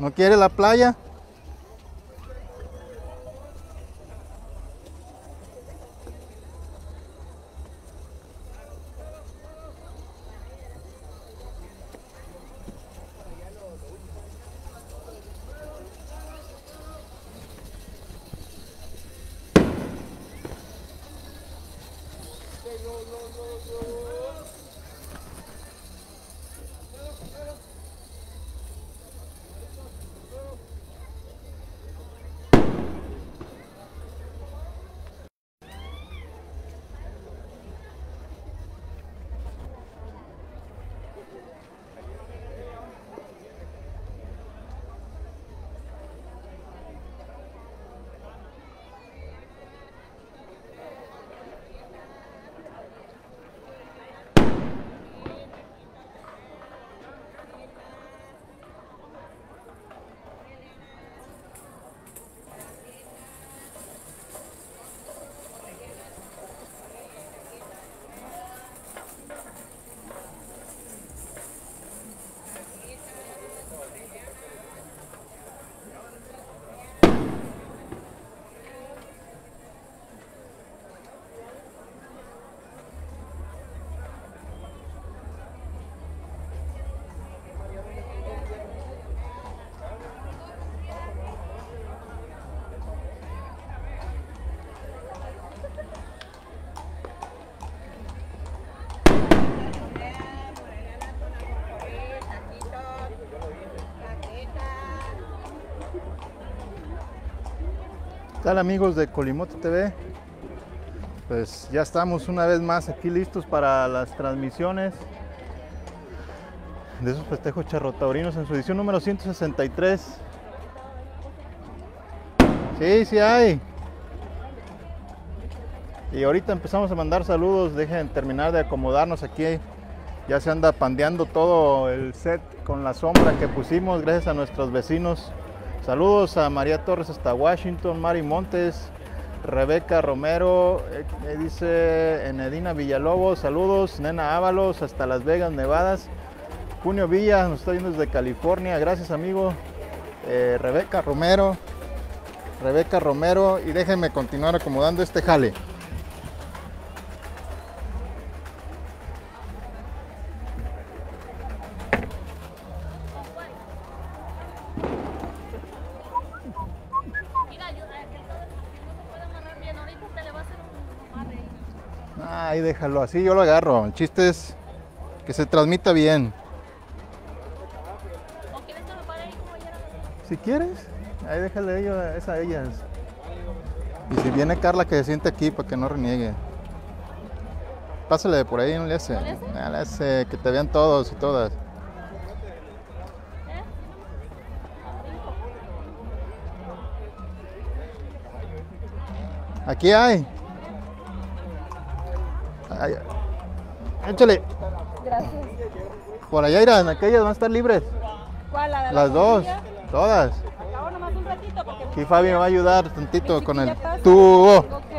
¿No quiere la playa? ¿Qué tal, amigos de Colimoto TV? Pues ya estamos una vez más aquí listos para las transmisiones de esos festejos charrotaurinos en su edición número 163. Sí hay. Y ahorita empezamos a mandar saludos. Dejen terminar de acomodarnos aquí. Ya se anda pandeando todo el set con la sombra que pusimos gracias a nuestros vecinos. Saludos a María Torres hasta Washington, Mari Montes, Rebeca Romero, dice Enedina Villalobos, saludos, Nena Ábalos hasta Las Vegas, Nevadas, Junio Villa nos está viendo desde California, gracias amigo, Rebeca Romero, y déjenme continuar acomodando este jale. Ahí déjalo, así yo lo agarro. El chiste es que se transmita bien. ¿O quieres que me pare ahí como ayer? Si quieres, ahí déjale a ellas. Y si viene Carla, que se siente aquí para que no reniegue. Pásale por ahí, no le hace. ¿No le hace? No le hace, que te vean todos y todas. Aquí hay. Échale. Gracias. Por allá irán, aquellas van a estar libres. ¿Cuál? ¿La de la Las dos, sombrilla? todas. Acabo nomás un ratito porque Aquí Fabi me va a ayudar tantito mi con el chiquilla pasa, tubo. tengo que-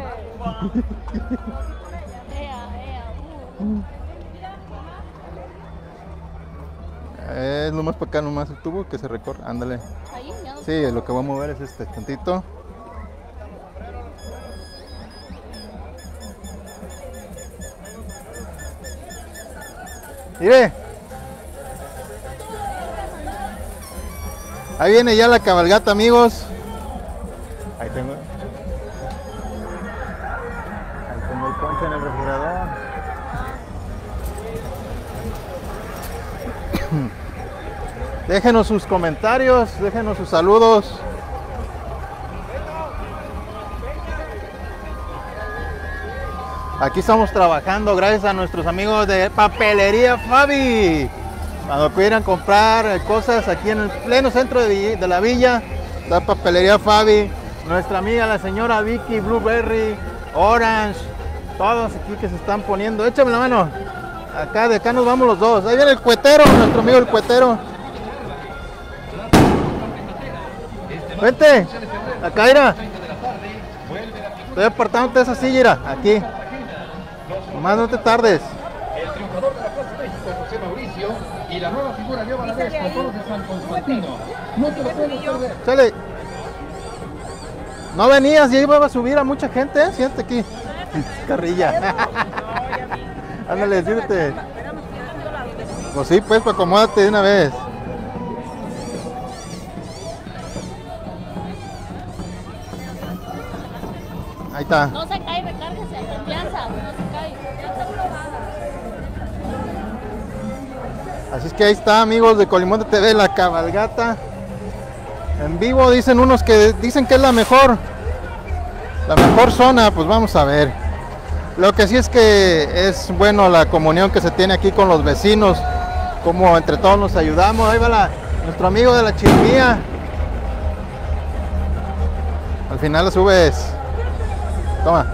Es nomás para acá, nomás el tubo que se recorre. Ándale. Ahí, ya no. Sí, lo que voy a mover es este tantito. Mire. Ahí viene ya la cabalgata, amigos. Ahí tengo el ponche en el refrigerador. Déjenos sus comentarios, déjenos sus saludos. Aquí estamos trabajando gracias a nuestros amigos de Papelería Fabi. Cuando quieran comprar cosas aquí en el pleno centro de la villa, la Papelería Fabi. Nuestra amiga la señora Vicky, Blueberry, Orange, todos aquí que se están poniendo. Échame la mano. Acá, de acá nos vamos los dos. Ahí viene el cuetero, nuestro amigo el cuetero. Vente, acá irá. Estoy apartándote de esa silla, irá, aquí. Nomás no te tardes. El triunfador de la Plaza México, José Mauricio, y la nueva figura Leo Valadez con toros de San Constantino. Chale. No venías y iba a subir a mucha gente, ¿eh? Siéntate aquí. Carrilla. Ándale, sírvete. Pues sí, pues, acomódate de una vez. Ahí está. No se cae, recárguese, confianza, no se cae. Ya está probada. Así es que ahí está, amigos de Colimonte TV, la cabalgata. En vivo dicen unos que dicen que es la mejor zona, pues vamos a ver. Lo que sí es que es bueno la comunión que se tiene aquí con los vecinos, como entre todos nos ayudamos. Ahí va nuestro amigo de la chirimía. Al final lo subes. Toma.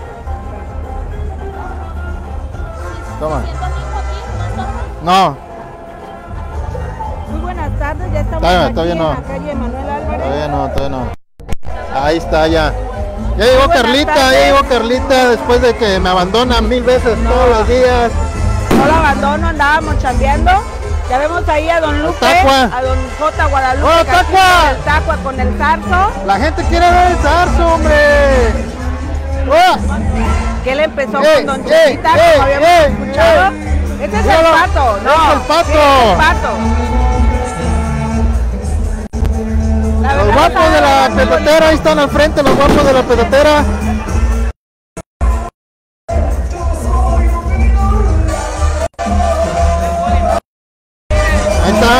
Toma. No. Muy buenas tardes, ya estamos Todavía aquí no. en la calle Manuel Álvarez. Todavía no. Ahí está ya. Ya llegó Buenas Carlita, tardes. ya llegó Carlita después de que me abandona 1000 veces todos los días. No lo abandono, andábamos chambeando. Ya vemos ahí a don Lupe, Tacua. a don J. Guadalupe, ¡Oh, Castillo, Tacua! el Tacua con el zarzo. La gente quiere ver el zarzo, hombre. ¡Oh! Que él empezó ¡Ey, con don ey, Chiquita, ey, como habíamos ey, escuchado. Ese es Míralo, el pato, no. es el pato. Sí, es el pato. La Los verdad, guapos de la muy bonito. petatera, ahí están al frente los guapos de la petatera. Ahí está.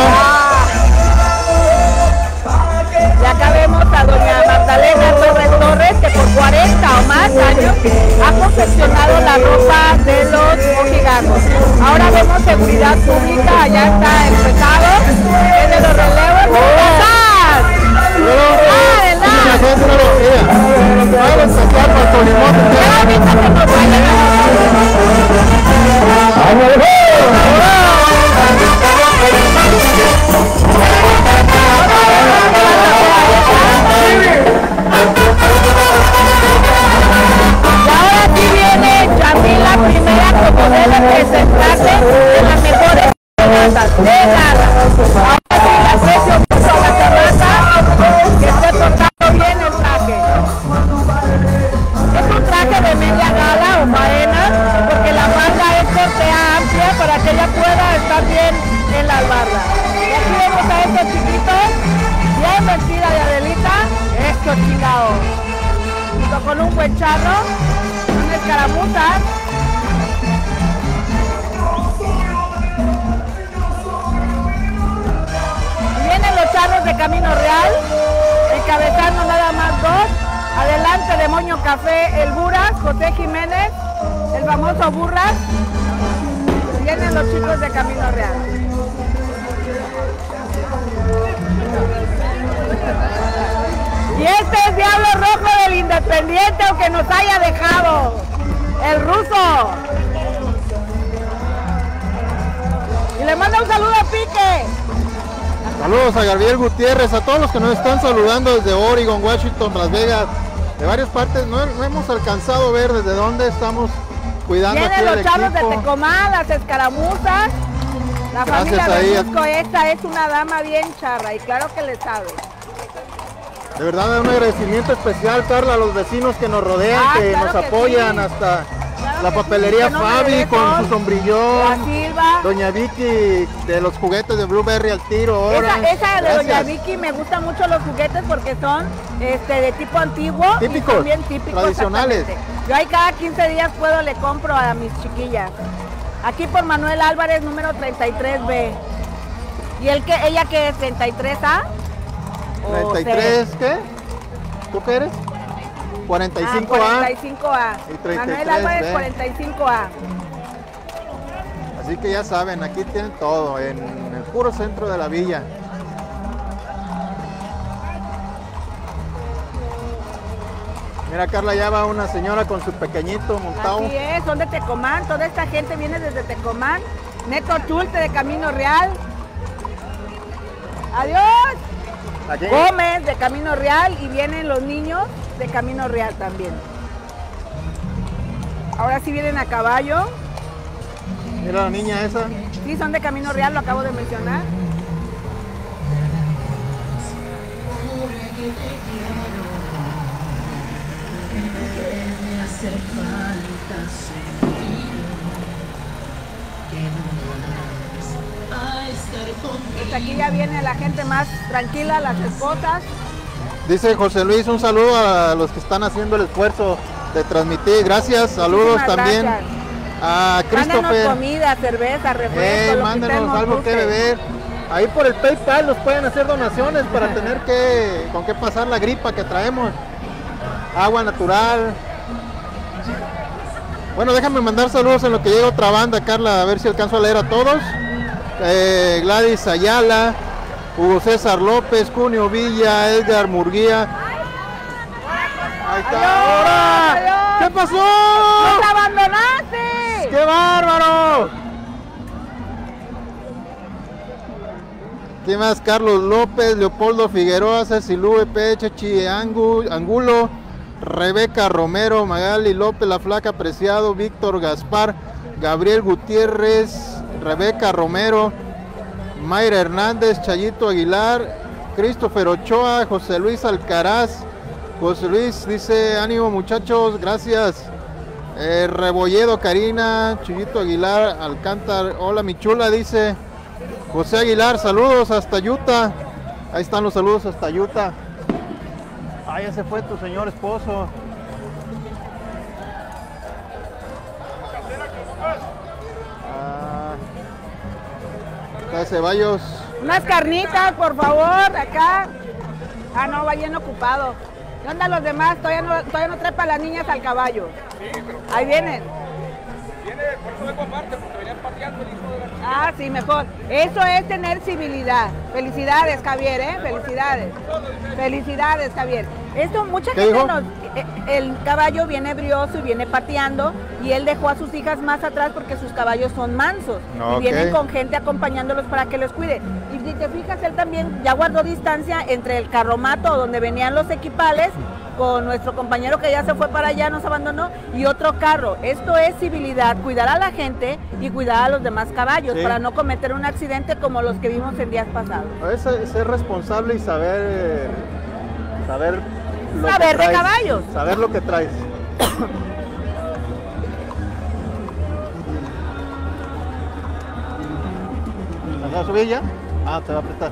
Y acá vemos a doña Magdalena Torres, que por 40 o más años ha confeccionado la ropa de los mojigatos. Ahora vemos seguridad pública, allá está el pesado, tiene los relevos. La gente no lo quería. Vamos a sacar para Colimonte. Y ahora aquí viene Yamila primera como debe presentarse en las mejores terrazas de Gala. Ahora sí le aprecio mucho a la terraza que esté portando bien el traje. Es un traje de media gala o faena porque la manga es cortea amplia para que ella pueda estar bien en la barra. Y aquí vemos a estos chiquitos bien vestida de Adelita, esto chingado. Junto con un buen charro, una escaramuza. Y vienen los charros de Camino Real, encabezando nada más dos. Adelante de Moño Café, el Buras, José Jiménez, el famoso Burras. Vienen los chicos de Camino Real. Y este es Diablo Rojo del Independiente, aunque nos haya dejado el ruso. Y le manda un saludo a Pique. Saludos a Gabriel Gutiérrez, a todos los que nos están saludando desde Oregon, Washington, Las Vegas, de varias partes. No hemos alcanzado a ver desde dónde estamos cuidando aquí Vienen el los charros de equipo. Tecomán, las escaramuzas. La Gracias familia ahí. Verduzco, esta es una dama bien charra y claro que le sabe. De verdad, un agradecimiento especial, Carla, a los vecinos que nos rodean, que claro nos que apoyan, sí. hasta Claro la que sí, papelería que no me Fabi dejes. con su La sombrillón, Silva. doña Vicky de los juguetes de Blueberry al tiro. Esa Orange. de doña Gracias. Vicky me gustan mucho los juguetes porque son de tipo antiguo Típicos, y son bien típicos, tradicionales. exactamente. Yo ahí cada 15 días le compro a mis chiquillas. Aquí por Manuel Álvarez, número 33B. ¿Y ella qué es? ¿33A? ¿O 33, ¿qué? ¿Tú qué eres? 45A. 45A. Y 33B. Manuel Álvarez 45A. Así que ya saben, aquí tienen todo, en el puro centro de la villa. Mira, Carla, ya va una señora con su pequeñito montado. Así es, son de Tecomán, toda esta gente viene desde Tecomán. Neto Chulte de Camino Real. Adiós. Aquí. Gómez de Camino Real y vienen los niños de Camino Real también. Ahora sí vienen a caballo. Mira la niña esa. Sí, son de Camino Real, lo acabo de mencionar. Pues aquí ya viene la gente más tranquila, las esposas. Dice José Luis, un saludo a los que están haciendo el esfuerzo de transmitir. Gracias, saludos Muchísimas también gracias. a Christopher. Mándanos comida, cerveza, refresco, lo que Mándenos usted nos algo que guste. beber. Ahí por el PayPal nos pueden hacer donaciones para tener con qué pasar la gripa que traemos. Agua natural. Bueno, déjame mandar saludos en lo que llega otra banda, Carla, a ver si alcanzo a leer a todos. Gladys Ayala, Hugo César López, Cunio Villa, Edgar Murguía. Ahí está. ¡Ahora! ¡Adiós! ¿Qué pasó? ¡Nos abandonaste! ¡Qué bárbaro! ¿Quién más? Carlos López, Leopoldo Figueroa, Cecilú EP, Chechi Angulo, Rebeca Romero, Magali López, La Flaca Preciado, Víctor Gaspar, Gabriel Gutiérrez, Rebeca Romero, Mayra Hernández, Chayito Aguilar, Christopher Ochoa, José Luis Alcaraz. José Luis dice, ánimo muchachos, gracias. Rebolledo Karina, Chayito Aguilar, Alcántar, hola mi chula, dice José Aguilar, saludos hasta Utah. Ahí están los saludos hasta Utah. Ah, ya se fue tu señor esposo. Ceballos. Unas carnitas, por favor, acá. Ah, no, va bien ocupado. ¿Qué onda los demás? Todavía no trepan las niñas al caballo. Sí, pero Ahí vienen. viene, por eso vengo aparte, porque venían pateando el hijo de la chica. Ah, sí, mejor. Eso es tener civilidad. Felicidades, Javier, ¿eh? Felicidades. Felicidades, Javier. Esto, mucha ¿Qué gente dijo? el caballo viene brioso y viene pateando y él dejó a sus hijas más atrás porque sus caballos son mansos. No, y vienen ok. con gente acompañándolos para que los cuide. Y si te fijas, él también ya guardó distancia entre el carromato donde venían los equipales con nuestro compañero que ya se fue para allá, nos abandonó, y otro carro. Esto es civilidad, cuidar a la gente y cuidar a los demás caballos Sí. para no cometer un accidente como los que vimos en días pasados. Es ser responsable y saber lo Saber que de traes, caballos. saber lo que traes. ¿Vas a subir ya? Ah, te va a apretar.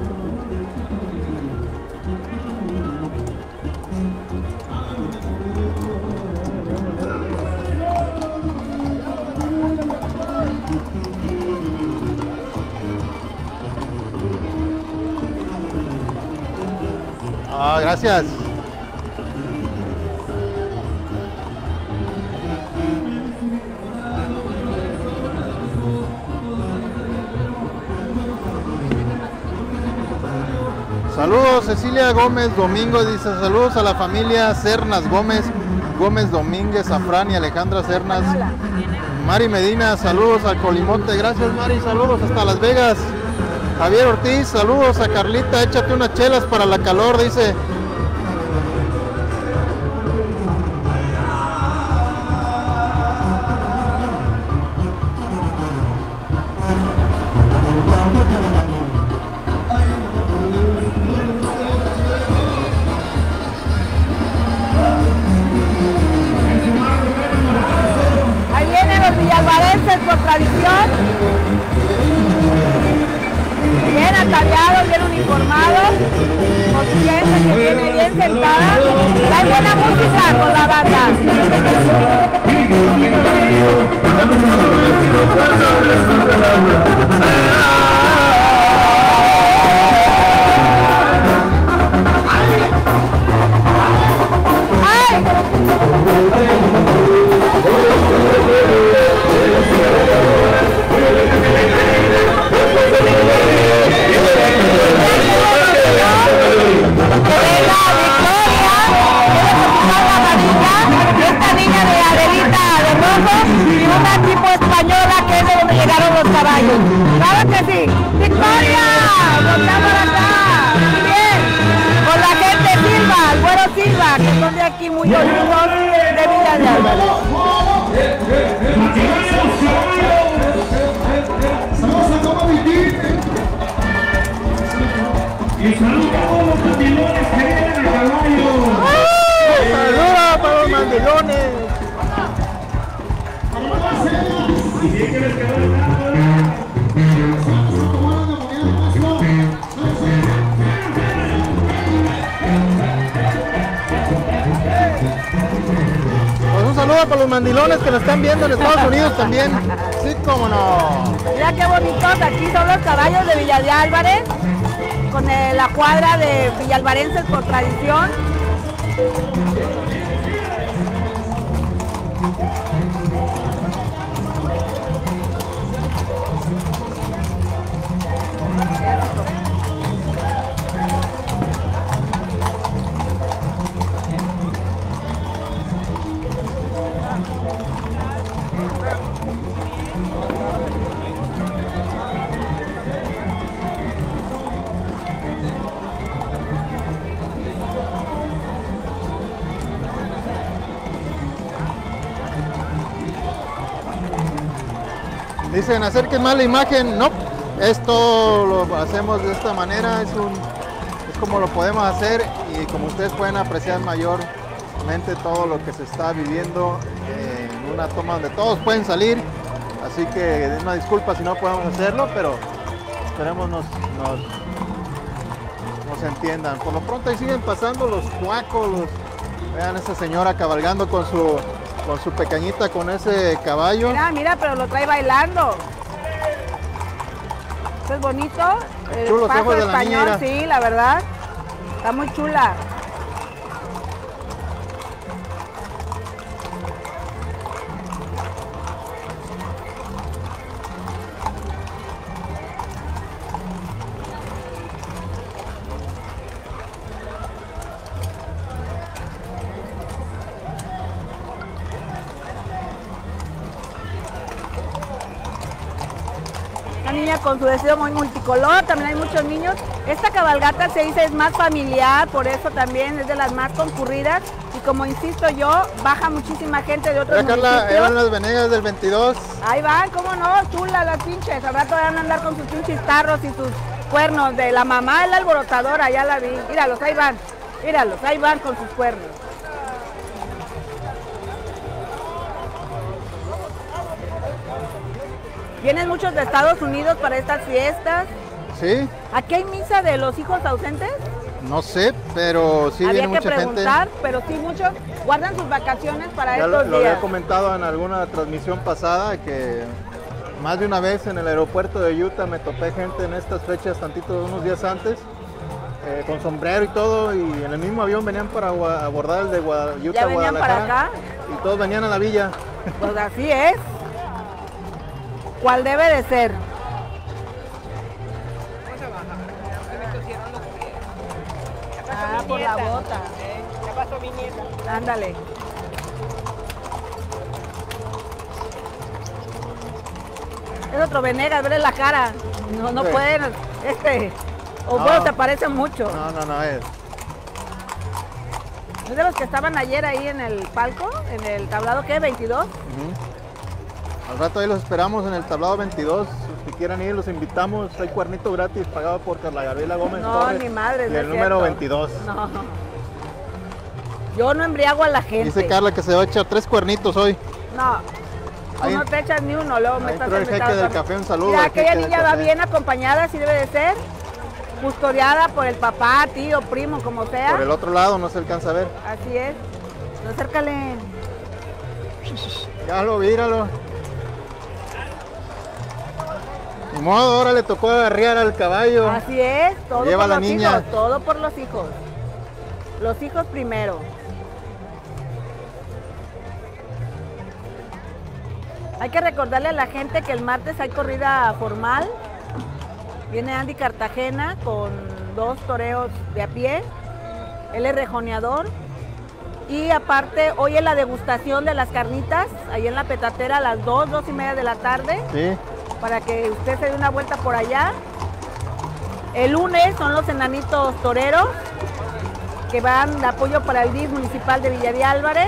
Ah, gracias. Saludos Cecilia Gómez Domingo, dice saludos a la familia Cernas Gómez, Gómez Domínguez, Afrán y Alejandra Cernas. Mari Medina, saludos al Colimote, gracias Mari, saludos hasta Las Vegas. Javier Ortiz, saludos a Carlita, échate unas chelas para la calor, dice. Ahí vienen los villalvarenses por tradición. Bien ataviados, bien uniformados, con su gente que viene bien sentada. Hay buena música con la banda. ¡Ay! Esta niña de Adelita de rojo y una tipo española que es de donde llegaron los caballos. ¡Claro que sí! ¡Victoria! ¡Volta para acá! Muy bien. Con la gente Silva, el güero Silva, que son de aquí muy oriundos de Villa de Álvarez. Y saludos a todos los continuadores que vienen a saludo para los mandilones que nos están viendo en Estados Unidos también. Sí, cómo no. Mira qué bonitos, aquí son los caballos de Villa de Álvarez, con la cuadra de villalvarenses por tradición. Dicen, acerquen más la imagen. No, esto lo hacemos de esta manera, es como lo podemos hacer y como ustedes pueden apreciar mayormente todo lo que se está viviendo en una toma donde todos pueden salir. Así que una disculpa si no podemos hacerlo, pero esperemos nos entiendan. Por lo pronto ahí siguen pasando los cuacos, vean a esa señora cabalgando con su pequeñita, con ese caballo. Mira, mira, pero lo trae bailando. Esto es bonito. El Chulos paso ojos de la español, niñera. sí, la verdad. Está muy chula. Una niña con su vestido muy multicolor, también hay muchos niños. Esta cabalgata se dice es más familiar, por eso también es de las más concurridas. Y como insisto yo, baja muchísima gente de otros Mira, Carla, municipios. eran las Venegas del 22. Ahí van, cómo no, chulas las pinches. Al rato van a andar con sus pinches tarros y sus cuernos. De la mamá, la alborotadora, ya la vi. Míralos, ahí van. Míralos, ahí van con sus cuernos. Vienen muchos de Estados Unidos para estas fiestas. Sí, ¿Aquí hay misa de los hijos ausentes? no sé, pero sí Habría viene que mucha preguntar, gente. pero sí muchos guardan sus vacaciones para Ya estos lo había días. comentado en alguna transmisión pasada que más de una vez en el aeropuerto de Utah me topé gente en estas fechas, tantito unos días antes, con sombrero y todo, y en el mismo avión venían para abordar el de Utah, ¿Ya venían para Guadalajara, acá? y todos venían a la villa. Pues así es. ¿Cuál debe de ser? Ah, por la bota. Ya pasó mi nieta. Ándale. Es otro Venegas, verle la cara. No Sí. pueden, o No. bueno, te parecen mucho. No, es. ¿Es de los que estaban ayer ahí en el palco? ¿En el tablado qué? ¿22? Al rato ahí los esperamos en el tablado 22. Si quieran ir, los invitamos. Hay cuernito gratis pagado por Carla Gabriela Gómez No, Torres. ni madre, Y no el es número cierto. 22. No. Yo no embriago a la gente. Dice Carla que se va a echar 3 cuernitos hoy. No. Tú Ahí- no te echas ni uno, luego me ahí estás entró el jeque invitando del también. café, un saludo Mira, al aquella jeque del niña va café. bien acompañada, así debe de ser. Custodiada por el papá, tío, primo, como sea. Por el otro lado no se alcanza a ver. Así es. No, acércale. Ya lo víralo. Ni modo, ahora le tocó arriar al caballo. Así es, todo Lleva por la los niña. hijos, todo por los hijos. Los hijos primero. Hay que recordarle a la gente que el martes hay corrida formal. Viene Andy Cartagena con 2 toreos de a pie. Él es rejoneador. Y aparte, hoy es la degustación de las carnitas, ahí en la petatera a las 2:30 de la tarde, Sí. para que usted se dé una vuelta por allá. El lunes son los enanitos toreros, que van de apoyo para el DIF municipal de Villa de Álvarez.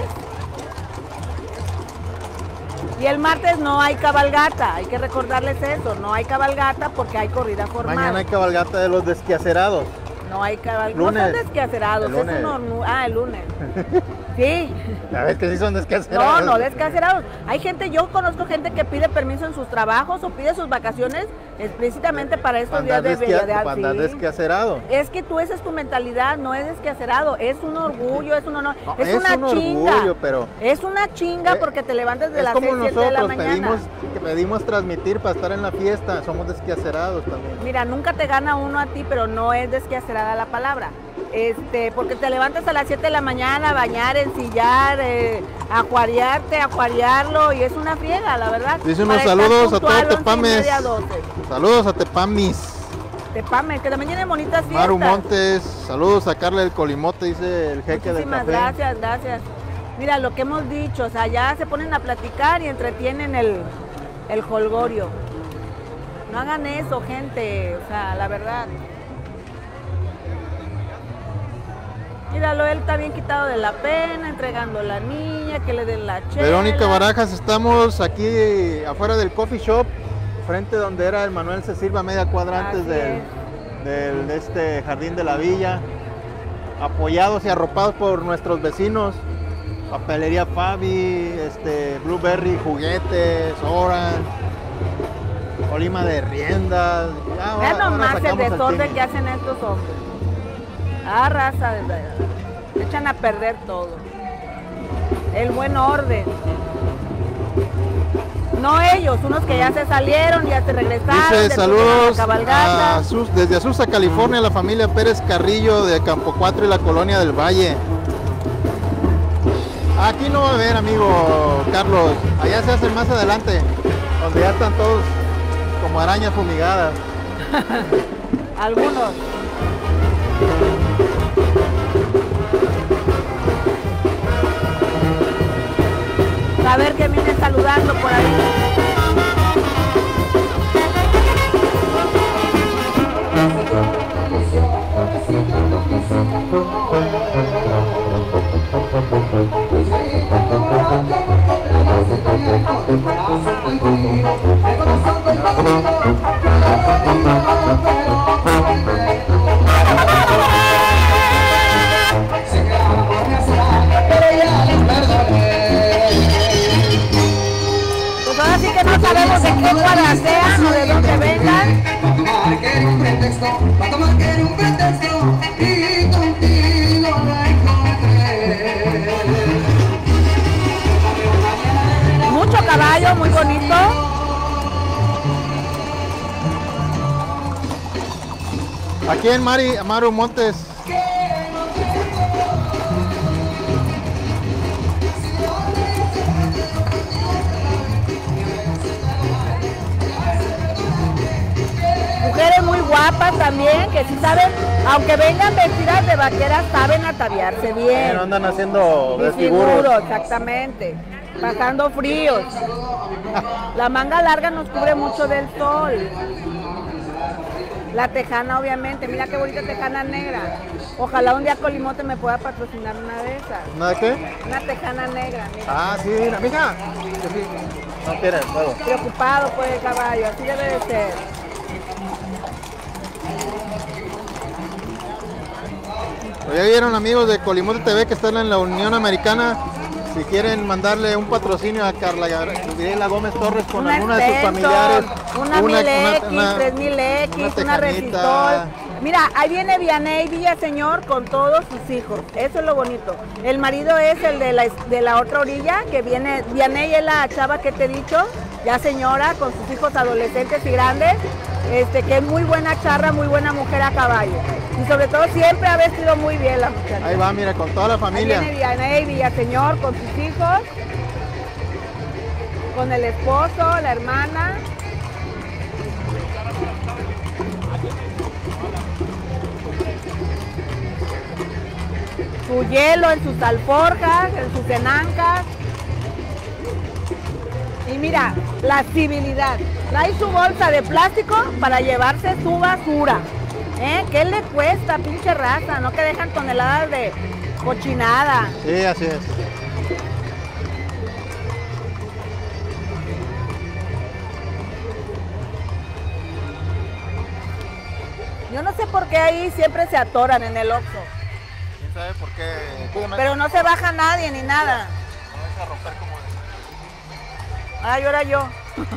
Y el martes no hay cabalgata, hay que recordarles eso, no hay cabalgata porque hay corrida formal. Mañana hay cabalgata de los desquacerados. No hay cabalgata, no Lunes. son desquacerados, El es lunes. uno, el lunes. Sí. ¿Sabes que sí son descacerados? No, no descacerados. Hay gente, yo conozco gente que pide permiso en sus trabajos o pide sus vacaciones explícitamente para estos días de Para sí. andar descacerado. Es que tú, esa es tu mentalidad, no es descacerado, es un orgullo, es un honor, No, es una un chinga. orgullo, pero Es una chinga porque te levantas de es las como 6, 7 de la nosotros mañana. pedimos transmitir para estar en la fiesta, somos descacerados también. Mira, nunca te gana uno a ti, pero no es desquacerada la palabra. Porque te levantas a las 7 de la mañana a bañar, ensillar, acuariarlo y es una friega, la verdad. Dice unos Para estar saludos a puntual, todos 11:30, Tepames. 12. Saludos a Tepamis. Tepames, que también tienen bonitas fiestas. Maru Montes, saludos a Carla del Colimote, dice el jeque del Muchísimas café. gracias. Mira, lo que hemos dicho, o sea, ya se ponen a platicar y entretienen el jolgorio. No hagan eso, gente, o sea, la verdad. Míralo, él está bien quitado de la pena, entregando a la niña, que le den la chela. Verónica Barajas, estamos aquí afuera del coffee shop, frente donde era el Manuel Se Sirva, media cuadra antes de este jardín de la villa, apoyados y arropados por nuestros vecinos, Papelería Fabi, Blueberry, juguetes, Oran, Colima de riendas. Vean nomás el desorden que hacen estos hombres. Raza, echan a perder todo. El buen orden. No ellos, unos que ya se salieron, ya se regresaron. Dice saludos cabalgata. desde Azusa, California, la familia Pérez Carrillo de Campo 4 y la Colonia del Valle. Aquí no va a haber, amigo Carlos. Allá se hacen más adelante, donde ya están todos como arañas fumigadas. Algunos. A ver que viene saludando por ahí. Pues ahora sí que no sabemos de qué cuadra sean o de dónde vengan. Y contigo la encontré. Mucho caballo, muy bonito. Aquí en Maru Montes. Mujeres muy guapas también, que sí saben, aunque vengan vestidas de vaqueras, saben ataviarse bien. No andan haciendo Desfiguros, desfiguros. exactamente. Pasando fríos. La manga larga nos cubre mucho del sol. La tejana, obviamente. Mira qué bonita tejana negra. Ojalá un día Colimote me pueda patrocinar una de esas. ¿Una de qué? Una tejana negra, mira. Ah, sí, mija. Sí. No quiere, luego. Preocupado por el caballo, así debe de ser. Pues ya vieron, amigos de Colimote TV, que están en la Unión Americana. Si quieren mandarle un patrocinio a Carla Gabriela Gómez Torres con alguna de sus familiares, una 1000X, 3000X, una Resistol. Mira, ahí viene Vianey Villaseñor con todos sus hijos. Eso es lo bonito. El marido es el de la otra orilla, que viene. Vianey es la chava que te he dicho, ya señora, con sus hijos adolescentes y grandes, que es muy buena charra, muy buena mujer a caballo. Y sobre todo siempre ha vestido muy bien la muchacha. Ahí va, mira, con toda la familia. Ahí viene Vianey Villaseñor con sus hijos, con el esposo, la hermana. Su hielo en sus alforjas, en sus enancas. Y mira, la civilidad. Trae su bolsa de plástico para llevarse su basura. ¿Qué le cuesta, pinche raza? No que dejan toneladas de cochinada. Sí, así es. Yo no sé por qué ahí siempre se atoran en el Oxxo. sabe por qué. Cuídame. Pero no se baja nadie ni nada. No vas a romper como de... Ay, ahora yo.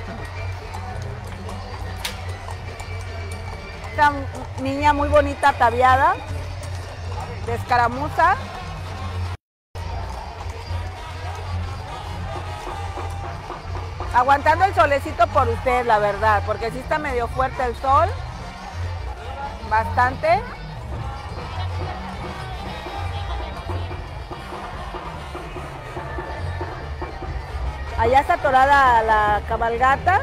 Esta niña muy bonita, ataviada, de escaramuza. Aguantando el solecito por usted, la verdad, porque sí está medio fuerte el sol. Bastante. Allá está atorada la cabalgata.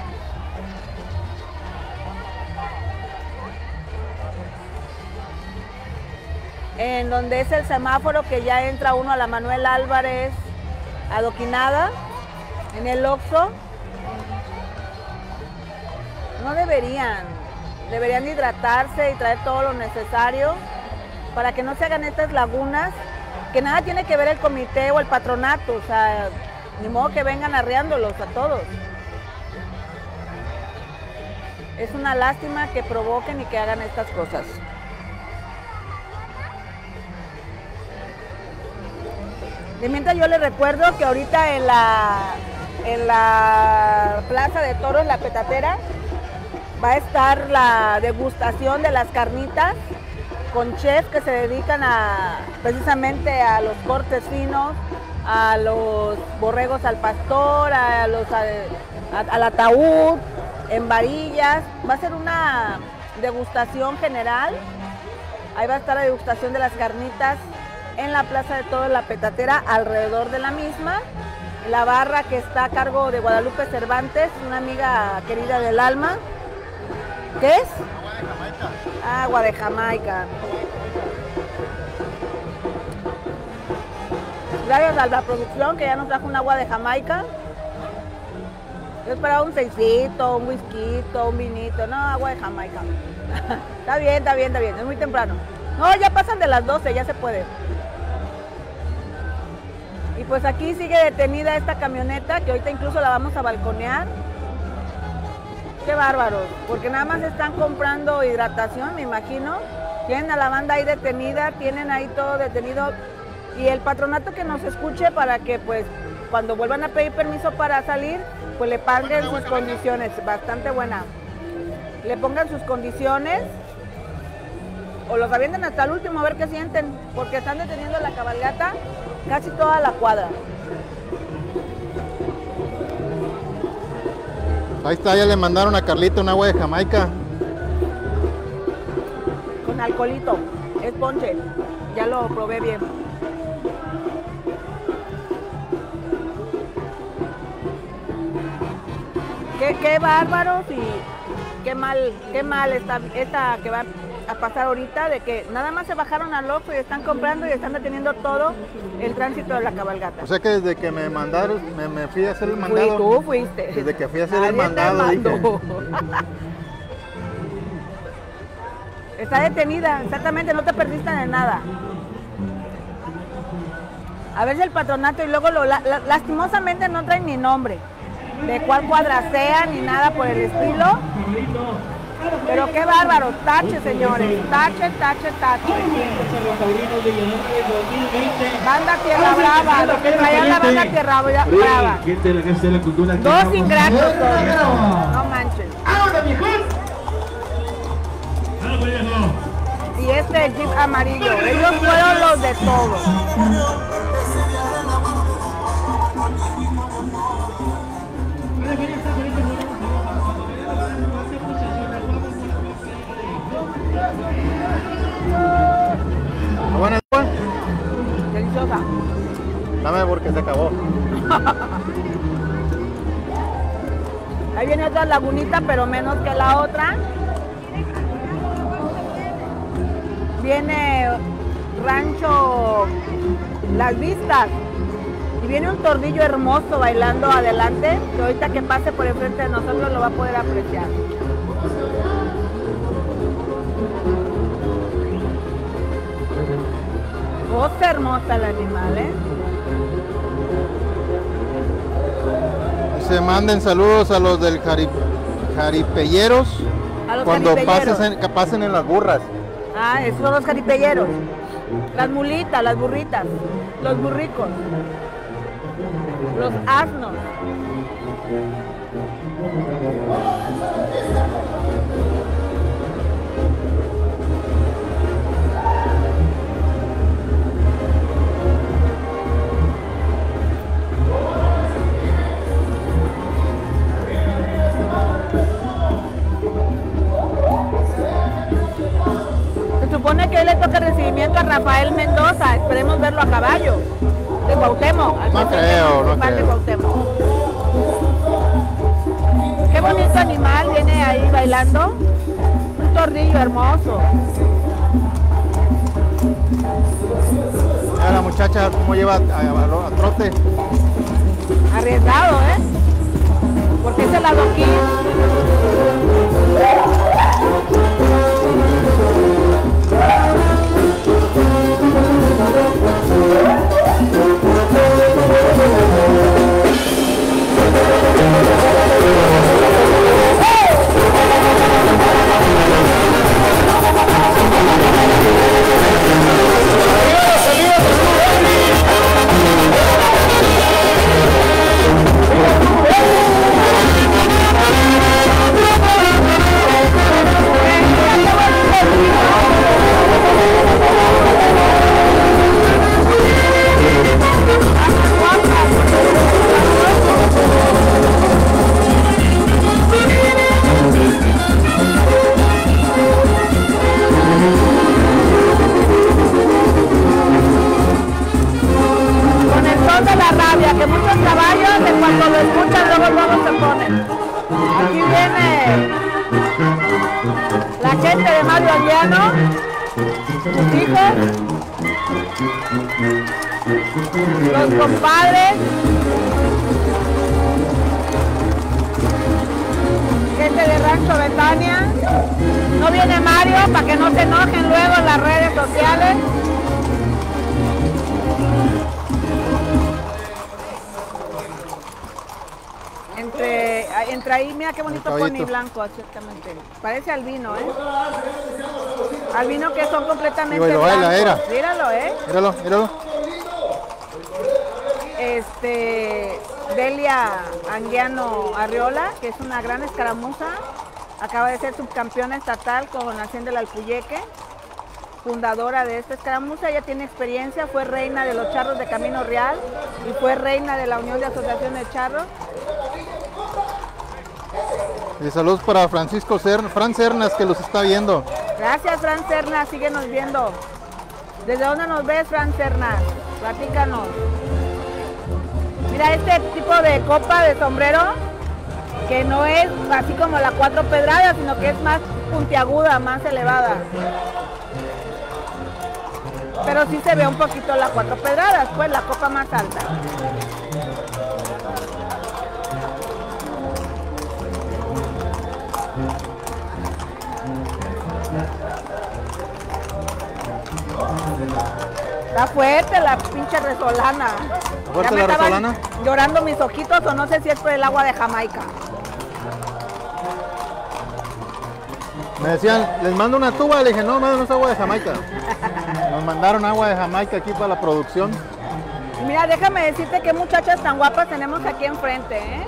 En donde es el semáforo que ya entra uno a la Manuel Álvarez adoquinada, en el Oxxo. No deberían hidratarse y traer todo lo necesario para que no se hagan estas lagunas, que nada tiene que ver el comité o el patronato, o sea, ni modo que vengan arreándolos a todos. Es una lástima que provoquen y que hagan estas cosas. De mientras yo les recuerdo que ahorita en la Plaza de Toros, la Petatera, va a estar la degustación de las carnitas con chefs que se dedican precisamente a los cortes finos, a los borregos al pastor, al ataúd, en varillas. Va a ser una degustación general. Ahí va a estar la degustación de las carnitas en la Plaza de Toros, la Petatera, alrededor de la misma. La barra que está a cargo de Guadalupe Cervantes, una amiga querida del alma. ¿Qué es? Agua de Jamaica. Agua de Jamaica. Gracias a la producción que ya nos trajo un agua de Jamaica. Yo esperaba un seisito, un whisky, un vinito. No, agua de Jamaica. Está bien, es muy temprano. No, ya pasan de las 12, ya se puede. Y pues aquí sigue detenida esta camioneta, que ahorita incluso la vamos a balconear. Qué bárbaros, porque nada más están comprando hidratación, me imagino. Tienen a la banda ahí detenida, tienen ahí todo detenido. Y el patronato que nos escuche para que pues cuando vuelvan a pedir permiso para salir, pues le paguen sus condiciones, bastante buena. Le pongan sus condiciones o los avienten hasta el último a ver qué sienten, porque están deteniendo la cabalgata casi toda la cuadra. Ahí está, ya le mandaron a Carlita un agua de Jamaica. Con alcoholito, es ponche, ya lo probé bien. Qué bárbaros y qué mal esta que va a pasar ahorita, de que nada más se bajaron al Oxxo y están comprando y están deteniendo todo el tránsito de la cabalgata. O sea que desde que me mandaron, me fui a hacer el mandado. Tú fuiste. Desde que fui a hacer el Nadie te mandado, dije. mandó. Está detenida, exactamente, no te perdiste de nada. A ver si el patronato, y luego lastimosamente no traen ni nombre de cuál cuadra sea ni nada por el estilo. Pero qué bárbaro, tache señores, tache. Banda Tierra Brava, lo que traía la banda Tierra Brava. Dos ingratos todos, no manches. Y este Jeep amarillo, ellos fueron los de todo. ¿Buena agua? Deliciosa. Dame porque se acabó. Ahí viene otra lagunita, pero menos que la otra. Viene Rancho Las Vistas. Y viene un tordillo hermoso bailando adelante, que ahorita que pase por enfrente de nosotros lo va a poder apreciar. Cosa hermosa el animal, ¿eh? Se manden saludos a los del Jaripelleros A los cuando jaripelleros. pasen en las burras. Ah, esos son los jaripelleros. Las mulitas, las burritas, los burricos, los asnos. Se supone que hoy le toca el recibimiento a Rafael Mendoza, esperemos verlo a caballo, de Cuauhtémoc, al No presidente creo, no municipal de creo. Cuauhtémoc. Qué bonito animal viene ahí bailando, un tordillo hermoso. Mira la muchacha cómo lleva a trote. Arriesgado, ¿eh? Porque es el adoquín. Con el son de la rabia, que muchos caballos, en cuanto lo escuchan, luego se ponen. Aquí viene la gente de Mario Anguiano, sus hijos, los compadres, gente de Rancho Betania. No viene Mario para que no se enojen luego en las redes sociales. Entre ahí, mira qué bonito pony blanco, exactamente. Parece albino, ¿eh? Albino que son completamente Y baila, blancos. Míralo, ¿eh? Míralo, míralo. Delia Anguiano Arriola, que es una gran escaramuza. Acaba de ser subcampeona estatal con Hacienda del Alpuyeque. Fundadora de esta escaramuza, ella tiene experiencia, fue reina de los charros de Camino Real y fue reina de la Unión de Asociaciones de Charros. Y saludos para Francisco Fran Cernas, que los está viendo. Gracias, Fran Cernas, síguenos viendo. ¿Desde dónde nos ves, Fran Cernas? Platícanos. Mira este tipo de copa de sombrero, que no es así como la Cuatro Pedradas, sino que es más puntiaguda, más elevada. Pero sí se ve un poquito la Cuatro Pedradas, pues la copa más alta. Está fuerte la pinche resolana. ¿Fuerte Ya me la estaban resolana? llorando mis ojitos, o no sé si es por el agua de Jamaica. Me decían, les mando una tuba, le dije, no, mándanos agua de Jamaica. Nos mandaron agua de Jamaica aquí para la producción. Y mira, déjame decirte qué muchachas tan guapas tenemos aquí enfrente, ¿eh?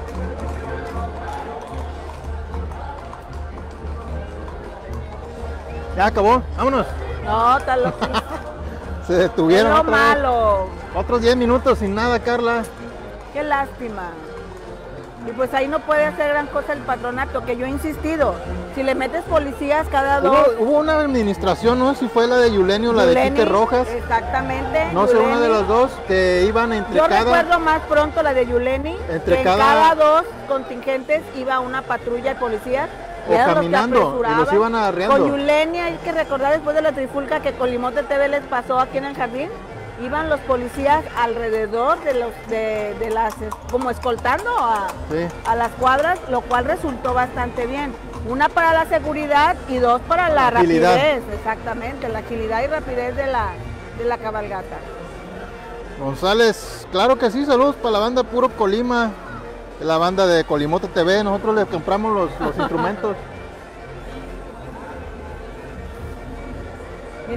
Ya acabó, vámonos. No, está loco. Se detuvieron Es lo otra vez. malo. Otros 10 minutos sin nada, Carla. Qué lástima. Y pues ahí no puede hacer gran cosa el patronato, que yo he insistido. Si le metes policías cada dos... Hubo una administración, no sé si fue la de Yulenio o la de Yuleni, Quique Rojas. Exactamente. No sé, una de Yuleni. las dos que iban entre Yo cada... recuerdo más pronto la de Yuleni, Entre que cada- en cada dos contingentes iba una patrulla de policías. O y eran los que caminando, y los apresuraban. iban arreando. Con Yuleni hay que recordar después de la trifulca que Colimote TV les pasó aquí en el jardín. Iban los policías alrededor de las, como escoltando Sí. a las cuadras, lo cual resultó bastante bien. Una para la seguridad y dos para la Agilidad. rapidez, exactamente, la agilidad y rapidez de la cabalgata. González, claro que sí, saludos para la banda Puro Colima, la banda de Colimote TV, nosotros les compramos los instrumentos. Mira,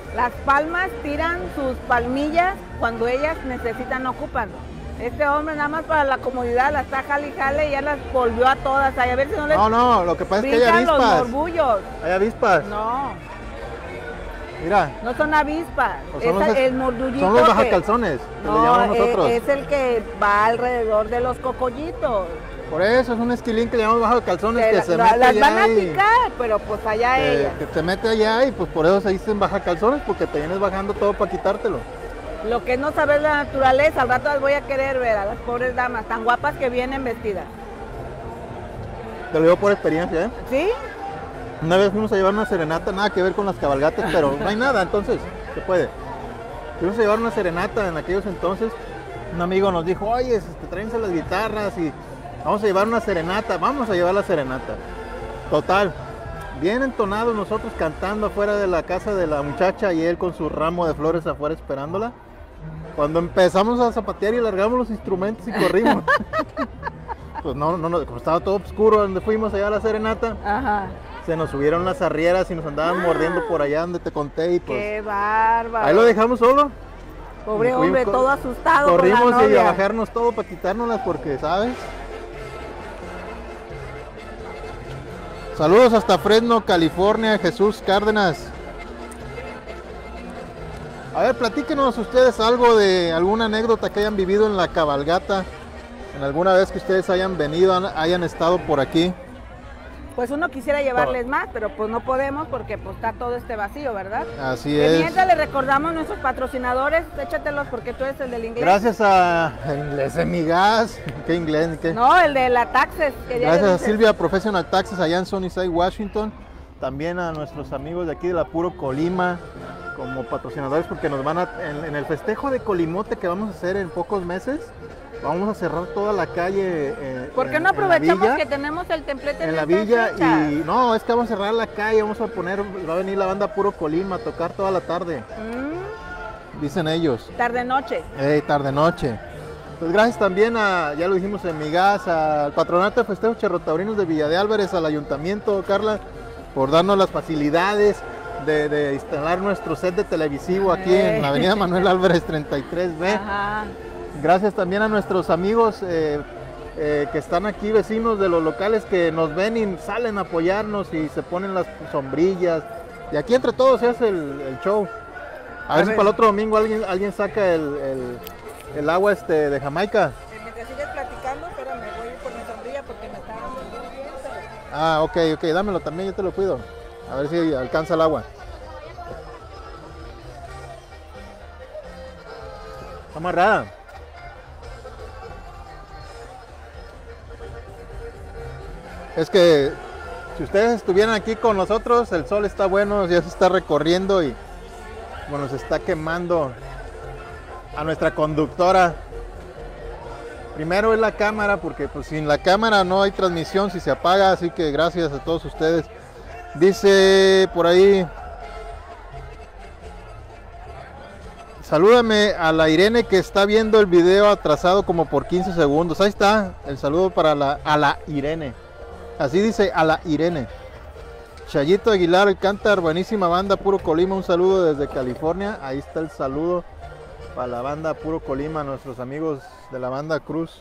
Las palmas tiran sus palmillas cuando ellas necesitan, ocupan. Este hombre nada más para la comodidad las está jale y jale y ya las volvió a todas. Ay, a ver si no les No, lo que pasa es que hay brincan los avispas. morbullos. Hay avispas. No, Mira, no son avispas. o son Es los, el mordullito. son los que- bajacalzones, que le No, llamamos nosotros. es el que va alrededor de los cocollitos. Por eso es un esquilín que le llamamos bajacalzones que se Las mete van a allá y picar, pero pues allá ellas. que te mete allá y pues por eso se dicen bajacalzones porque te vienes bajando todo para quitártelo. Lo que no sabes la naturaleza, al rato las voy a querer ver a las pobres damas tan guapas que vienen vestidas. Te lo digo por experiencia, ¿eh? ¿Sí? Una vez fuimos a llevar una serenata, nada que ver con las cabalgatas, pero no hay nada, entonces se puede. Fuimos a llevar una serenata en aquellos entonces. Un amigo nos dijo, oye, tráense las guitarras y vamos a llevar una serenata, vamos a llevar la serenata. Total, bien entonados nosotros cantando afuera de la casa de la muchacha y él con su ramo de flores afuera esperándola. Cuando empezamos a zapatear y largamos los instrumentos y corrimos. Pues no, como estaba todo oscuro donde fuimos allá a la serenata, Ajá. se nos subieron las arrieras y nos andaban mordiendo por allá donde te conté y pues Qué bárbaro. ahí lo dejamos solo. Pobre Fuimos, hombre, todo asustado con la Corrimos y a novia. bajarnos todo para quitárnoslas porque, ¿sabes? Saludos hasta Fresno, California, Jesús Cárdenas. A ver, platíquenos ustedes algo de alguna anécdota que hayan vivido en la cabalgata, en alguna vez que ustedes hayan venido, hayan estado por aquí. Pues uno quisiera llevarles más, pero pues no podemos porque pues está todo este vacío, ¿verdad? Así De es. mientras le recordamos a nuestros patrocinadores, échatelos porque tú eres el del inglés. Gracias a Inglés de mi gas. ¿Qué inglés? ¿Qué? No, el de la Taxes. Que ya Gracias le a dices. Silvia Professional Taxes allá en Sunnyside, Washington. También a nuestros amigos de aquí de la Puro Colima como patrocinadores porque nos van a, en el festejo de Colimote que vamos a hacer en pocos meses, vamos a cerrar toda la calle. ¿Por qué en no la aprovechamos villa, que tenemos el templete en la estas villa fechas? y no, es que vamos a cerrar la calle, vamos a poner, va a venir la banda Puro Colima a tocar toda la tarde, dicen ellos. Tarde-noche. Tarde noche. Pues gracias también a, ya lo dijimos en Migas, al Patronato de Festejos Cherrotaurinos de Villa de Álvarez, al Ayuntamiento, Carla, por darnos las facilidades de instalar nuestro set de televisivo aquí en la Avenida Manuel Álvarez 33B. Ajá. Gracias también a nuestros amigos que están aquí, vecinos de los locales que nos ven y salen a apoyarnos y se ponen las sombrillas. Y aquí entre todos se hace el show. A ver si para el otro domingo alguien saca el agua de Jamaica. Mientras sigues platicando, espérame, voy a ir por mi sombrilla porque me está dando el viento. Ah, ok, dámelo también, yo te lo cuido. A ver si alcanza el agua. Está amarrada. Es que si ustedes estuvieran aquí con nosotros, el sol está bueno, ya se está recorriendo y bueno, se está quemando a nuestra conductora. Primero es la cámara, porque pues sin la cámara no hay transmisión si se apaga, así que gracias a todos ustedes. Dice por ahí, salúdame a la Irene que está viendo el video atrasado como por 15 segundos. Ahí está, el saludo para a la Irene. Así dice, a la Irene. Chayito Aguilar Alcántar, buenísima banda Puro Colima, un saludo desde California. Ahí está el saludo para la banda Puro Colima, nuestros amigos de la banda Cruz.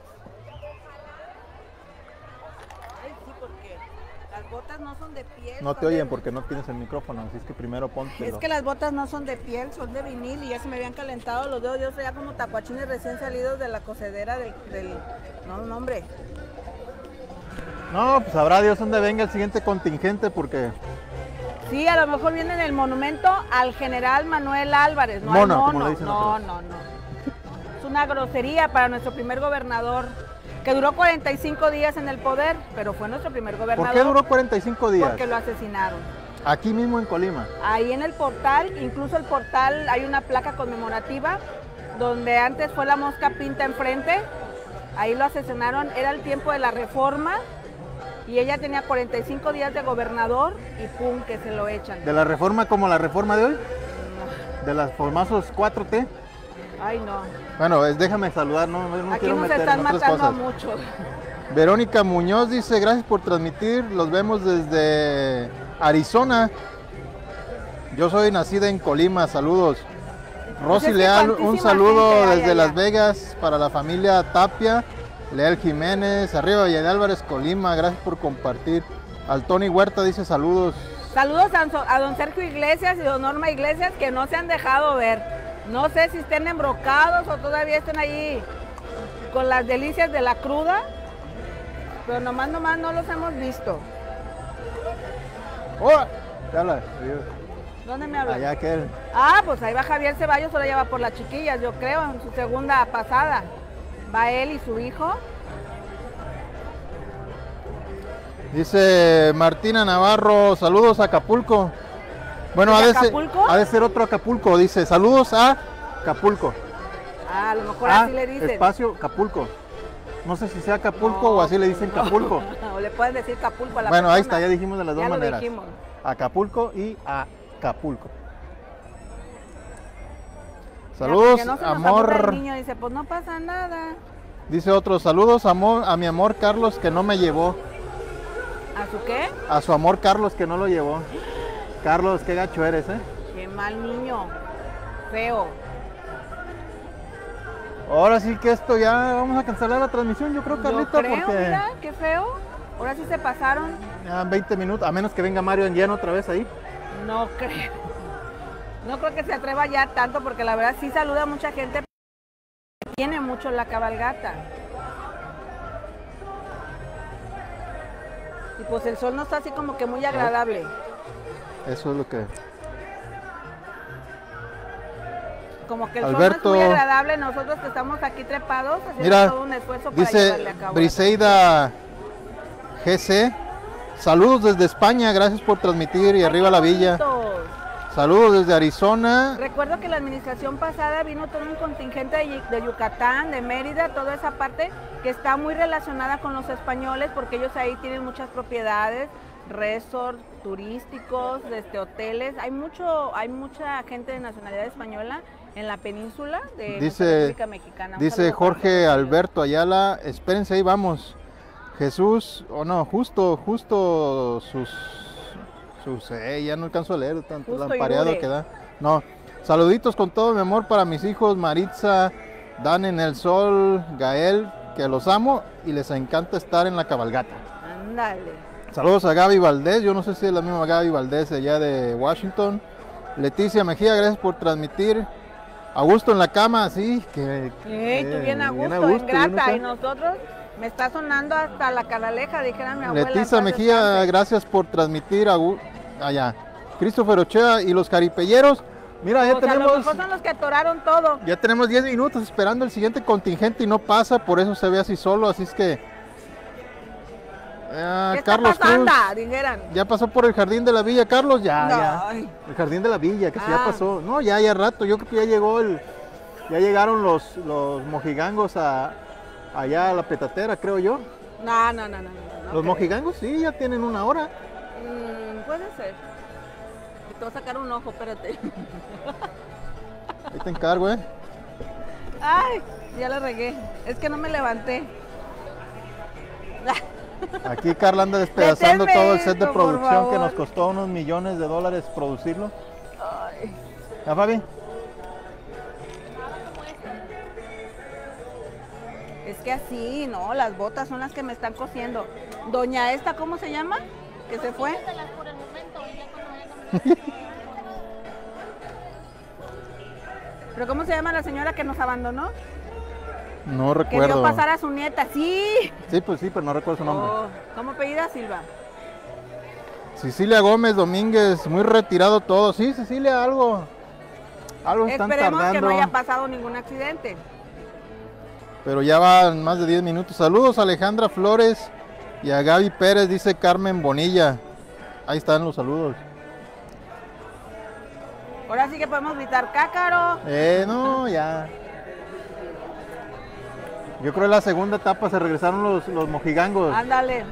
Ay, sí, porque las botas no son de piel. No son te de- oyen porque no tienes el micrófono, así es que primero póntelo. Es que las botas no son de piel, son de vinil y ya se me habían calentado los dedos. Yo soy ya como tacuachines recién salidos de la cocedera del... No, hombre. No, pues sabrá Dios dónde venga el siguiente contingente porque... Sí, a lo mejor viene en el monumento al general Manuel Álvarez, no Mono, al como mono. le dicen No. Es una grosería para nuestro primer gobernador, que duró 45 días en el poder, pero fue nuestro primer gobernador. ¿Por qué duró 45 días? Porque lo asesinaron. Aquí mismo en Colima. Ahí en el portal, incluso el portal, hay una placa conmemorativa donde antes fue la mosca pinta enfrente. Ahí lo asesinaron, era el tiempo de la reforma y ella tenía 45 días de gobernador y pum, que se lo echan. ¿De la reforma como la reforma de hoy? ¿De las formazos 4T? Ay, no. Bueno, déjame saludar, no Aquí quiero nos meter están en otras matando a cosas. muchos. Verónica Muñoz dice, gracias por transmitir, los vemos desde Arizona. Yo soy nacida en Colima, saludos. Rosy es que Leal, un cuantísima saludo gente hay desde allá. Las Vegas para la familia Tapia, Leal Jiménez, arriba Valle de Álvarez, Colima, gracias por compartir. Al Tony Huerta dice saludos. Saludos a don Sergio Iglesias y don Norma Iglesias que no se han dejado ver. No sé si estén embrocados o todavía estén ahí con las delicias de la cruda, pero nomás no los hemos visto. ¡Oh! ¿Qué habla? ¿Dónde me hablan? Allá aquel. Ah, pues ahí va Javier Ceballos, ahora ya va por las chiquillas, yo creo, en su segunda pasada. Va él y su hijo. Dice Martina Navarro, saludos a Acapulco. Bueno, ¿De ha de, Acapulco? ha de ser otro Acapulco, dice, saludos a Acapulco. Ah, a lo mejor así le dicen. Espacio Acapulco. No sé si sea Acapulco No, o así le dicen no. Acapulco. O le pueden decir Acapulco a la Bueno, persona. ahí está, ya dijimos de las dos Ya lo maneras. dijimos. Acapulco y Acapulco. Mira, Saludos, porque no se nos aburre amor. el niño, dice, pues no pasa nada. Dice otro, saludos amor, a mi amor Carlos que no me llevó. ¿A su qué? A su amor Carlos que no lo llevó. Carlos, qué gacho eres, ¿eh? Qué mal niño. Feo. Ahora sí que esto ya vamos a cancelar la transmisión, yo creo, Carlita, Yo creo, porque mira, qué feo. Ahora sí se pasaron. ya 20 minutos, a menos que venga Mario en lleno otra vez ahí. No creo. No creo que se atreva ya tanto porque la verdad sí saluda a mucha gente. Tiene mucho la cabalgata. Y pues el sol no está así como que muy agradable. Eso es lo que... Como que el Alberto. sol no es muy agradable. Nosotros que estamos aquí trepados, haciendo Mira, todo un esfuerzo para llevarle dice a cabo. Briseida GC, saludos desde España, gracias por transmitir y ¡Ay, arriba qué la villa. bonitos! Saludos desde Arizona. Recuerdo que la administración pasada vino todo un contingente de Yucatán, de Mérida, toda esa parte que está muy relacionada con los españoles porque ellos ahí tienen muchas propiedades, resorts turísticos, hoteles. Hay mucha gente de nacionalidad española en la península de nuestra República Mexicana. Un Dice saludo para Jorge todos ellos. Alberto Ayala, espérense ahí vamos. Jesús, o no, justo ya no alcanzo a leer tanto Justo lampareado Irure. que da. No, saluditos con todo mi amor para mis hijos Maritza, Dan en el Sol, Gael, que los amo y les encanta estar en la cabalgata. Ándale. Saludos a Gaby Valdés, yo no sé si es la misma Gaby Valdés de allá de Washington. Leticia Mejía, gracias por transmitir. Augusto en la cama, sí, que Tú bien a gusto, yo no grata. sé. Y nosotros, me está sonando hasta la canaleja, dijera mi abuela. Leticia en paz Mejía, descanse. gracias por transmitir allá. Christopher Ochea y los caripelleros. Mira, O sea, a lo mejor son los que atoraron todo. ya tenemos 10 minutos esperando el siguiente contingente y no pasa, por eso se ve así solo, así es que... ¿Qué está Carlos pasando? Cruz, Dijeran. ya pasó por el jardín de la villa, Carlos, ya. Ay. El jardín de la villa, que sí, ya Ah. pasó. No, ya rato, yo creo que ya llegó ya llegaron los mojigangos allá a la petatera, creo yo. No. Los creo. mojigangos sí, ya tienen una hora. Puede ser. Te voy a sacar un ojo, espérate. Ahí te encargo, Ay, ya la regué. Es que no me levanté. Aquí Carla anda despedazando Deténme todo el set de esto, por producción que favor. nos costó unos millones de dólares producirlo. Ay. ¿Ya, Fabi? Es que así, ¿no? Las botas son las que me están cosiendo. Doña esta, ¿cómo se llama? Que se fue. ¿Pero cómo se llama la señora que nos abandonó? No Que recuerdo. vio pasar a su nieta. Sí. Sí, pues sí, pero no recuerdo su nombre. Oh, ¿cómo apellida Silva? Cecilia Gómez Domínguez, muy retirado todo. Sí, Cecilia, algo están Esperemos tardando. que no haya pasado ningún accidente. Pero ya van más de 10 minutos. Saludos a Alejandra Flores y a Gaby Pérez, dice Carmen Bonilla. Ahí están los saludos. Ahora sí que podemos gritar cácaro. No, ya. Yo creo que en la segunda etapa se regresaron los mojigangos. Ándale.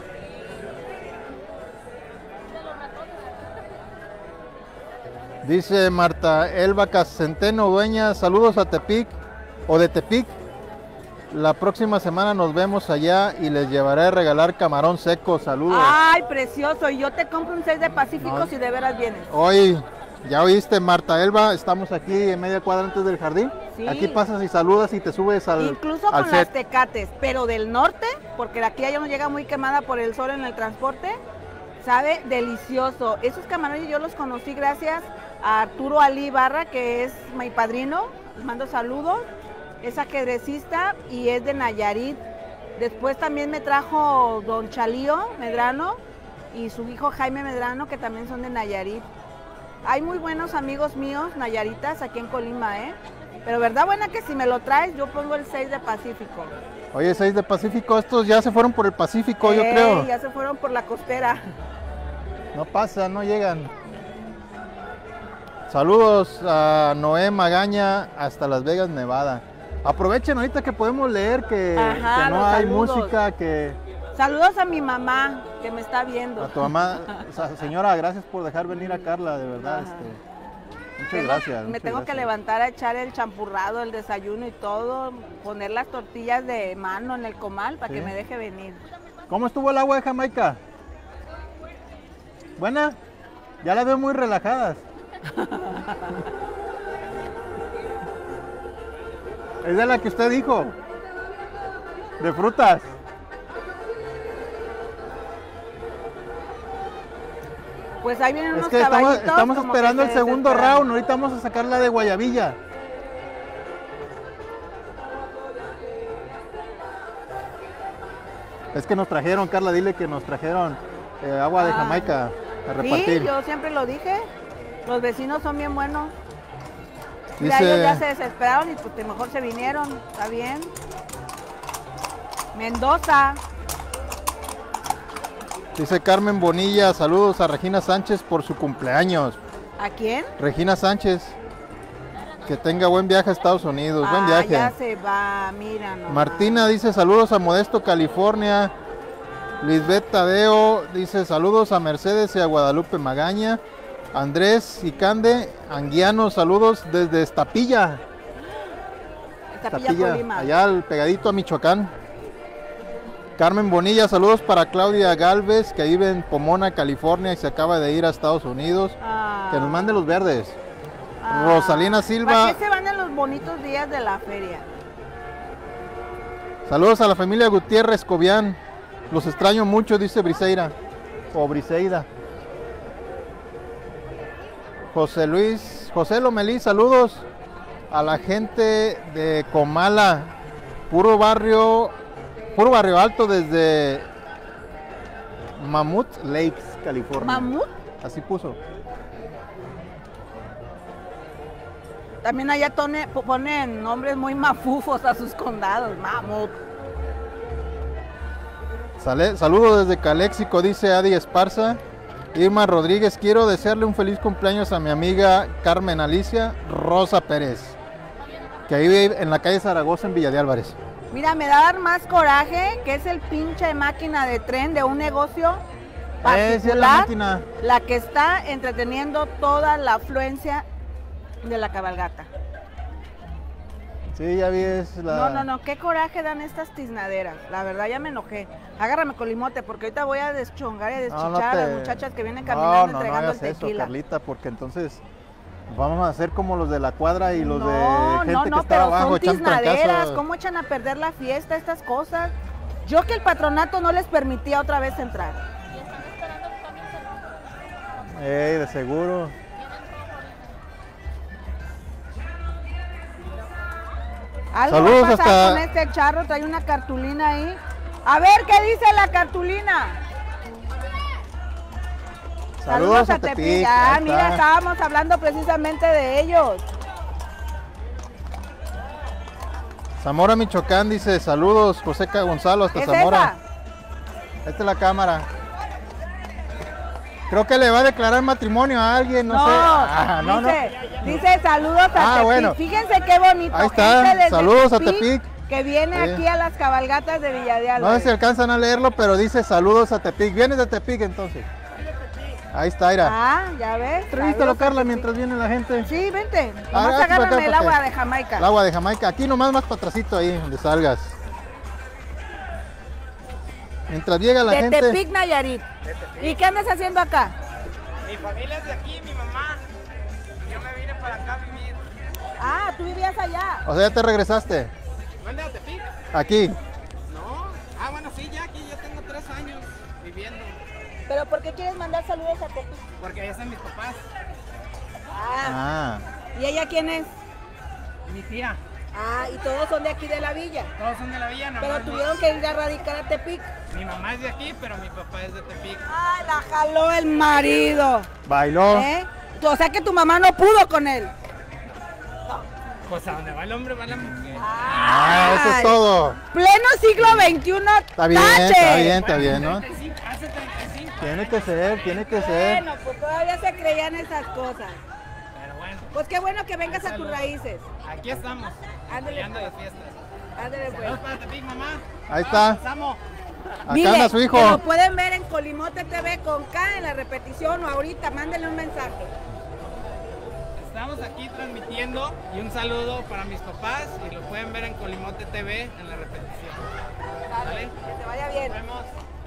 Dice Marta Elba Centeno Dueña, saludos a Tepic o de Tepic. La próxima semana nos vemos allá y les llevaré a regalar camarón seco. Saludos. Ay, precioso. Y yo te compro un 6 de Pacífico No. si de veras vienes. Hoy Ya oíste, Marta Elba, estamos aquí en media cuadra antes del jardín. Sí. Aquí pasas y saludas y te subes al Incluso al con set. las tecates, pero del norte, porque aquí ya no llega muy quemada por el sol en el transporte, sabe delicioso. Esos camarones yo los conocí gracias a Arturo Ali Barra, que es mi padrino, les mando saludos, es ajedrecista y es de Nayarit. Después también me trajo don Chalío Medrano y su hijo Jaime Medrano, que también son de Nayarit. Hay muy buenos amigos míos nayaritas aquí en Colima, ¿eh? Pero verdad buena que si me lo traes, yo pongo el 6 de Pacífico. Oye, 6 de Pacífico, estos ya se fueron por el Pacífico, yo creo. Ya se fueron por la costera. No pasa, no llegan. Saludos a Noé Magaña hasta Las Vegas, Nevada. Aprovechen ahorita que podemos leer que, Ajá, que no los hay saludos. música, que Saludos a mi mamá, que me está viendo. a tu mamá. Señora, gracias por dejar venir a Carla, de verdad. Ajá. Muchas gracias. Me muchas tengo que gracias. levantar a echar el champurrado, el desayuno y todo, poner las tortillas de mano en el comal para Sí. que me deje venir. ¿Cómo estuvo el agua de Jamaica? ¿Buena? Ya las veo muy relajadas. Es de la que usted dijo. De frutas. Pues ahí vienen Es unos que caballitos. estamos como esperando que el se segundo desesperan. round. Ahorita vamos a sacar la de guayabilla. Es que nos trajeron, Carla, dile que nos trajeron agua de Ah. Jamaica a Sí, repartir. yo siempre lo dije. Los vecinos son bien buenos. Ya Dice, ellos ya se desesperaron y pues mejor se vinieron. Está bien. Mendoza. dice Carmen Bonilla, saludos a Regina Sánchez por su cumpleaños. ¿A quién? Regina Sánchez, que tenga buen viaje a Estados Unidos, buen Ah, viaje. ya se va, mira nomás. Martina dice saludos a Modesto, California. Lisbeth Tadeo dice saludos a Mercedes y a Guadalupe Magaña. Andrés Icande Anguiano, saludos desde Estapilla. Tapilla, Colima. allá al pegadito a Michoacán. Carmen Bonilla, saludos para Claudia Galvez, que vive en Pomona, California y se acaba de ir a Estados Unidos. Ah, Que nos mande los verdes. ah. Rosalina Silva. ¿Para qué se van en los bonitos días de la feria? Saludos a la familia Gutiérrez Cobian. Los extraño mucho, dice Briseida. O Briseida. José Lomelí, saludos a la gente de Comala, puro barrio alto desde Mammoth Lakes, California. ¿Mamut? Así puso. También allá ponen nombres muy mafufos a sus condados. Mamut. Saludos desde Caléxico, dice Adi Esparza. Irma Rodríguez, quiero desearle un feliz cumpleaños a mi amiga Carmen Alicia Rosa Pérez, que vive en la calle Zaragoza en Villa de Álvarez. Mira, me da dar más coraje que es el pinche máquina de tren de un negocio Esa es la particular, máquina. la que está entreteniendo toda la afluencia de la cabalgata. Sí, ya vi, es la... No, qué coraje dan estas tiznaderas. La verdad ya me enojé. Agárrame colimote porque ahorita voy a deschongar y a deschichar a las muchachas que vienen caminando no entregando hagas el eso, tequila. Carlita, porque entonces vamos a hacer como los de la cuadra y los de gente que está pero abajo son echando tiznaderas. trancazos. ¿Cómo echan a perder la fiesta estas cosas? Yo que el patronato no les permitía otra vez entrar. De seguro. Algo Saludos va a pasar hasta- con este charro, trae una cartulina ahí. A ver, ¿qué dice la cartulina? Saludos a Tepic. Ah, ahí mira, está. estábamos hablando precisamente de ellos. Zamora, Michoacán, dice saludos, José Gonzalo, hasta ¿Es Zamora. Esta es la cámara. Creo que le va a declarar matrimonio a alguien, no, No, sé. Ah, no, no. dice saludos a Ah, Tepic. bueno. Fíjense qué bonito. Ahí está, gente desde saludos a Tepic. Que viene Sí. aquí a las cabalgatas de Villa de No Álvarez. sé si alcanzan a leerlo, pero dice saludos a Tepic. ¿Vienes de Tepic entonces? Ahí está, mira. Ah, ya ves. Entrevístalo, saludos a Carla, Tepic. mientras viene la gente. Sí, vente. Ah, Nomás aquí para agárrame acá, el para agua acá. de Jamaica. El agua de Jamaica. Aquí nomás más para atrásito ahí, donde salgas. Mientras llega la De gente. Tepic, Nayarit. ¿Y qué andas haciendo acá? Mi familia es de aquí, mi mamá. para acá a vivir. Ah, tú vivías allá. O sea, ya te regresaste. ¿Dónde a Tepic? Aquí. No. Ah, bueno, sí, ya aquí yo tengo 3 años viviendo. ¿Pero por qué quieres mandar saludos a Tepic? Porque allá están mis papás. Ah, Ah. ¿y ella quién es? Mi tía. Ah, y todos son de aquí de la villa. Todos son de la villa, Pero nomás tuvieron que ir a radicar a Tepic. mi mamá es de aquí, pero mi papá es de Tepic. Ay, la jaló el marido. Bailó. ¿Eh? O sea que tu mamá no pudo con él. Pues a donde va el hombre va la mujer. Ah, eso es Ay, todo. Pleno siglo XXI. Está bien, tache. está bien, está bien, ¿no? 35, hace 35. Tiene que ser, tiene que ser. Bueno, pues todavía se creían esas cosas. Pero bueno, Pues qué bueno que vengas a tus raíces. aquí estamos. Ándale, Apoyando pues. las fiestas. Ándale, pues. Saludos para Tepic, mamá. Ahí está. Pasamos. Acá Dile anda su que hijo. lo pueden ver en Colimote TV con K en la repetición o ahorita, mándenle un mensaje. Estamos aquí transmitiendo y un saludo para mis papás y lo pueden ver en Colimote TV en la repetición. Dale, que te vaya bien. Nos vemos.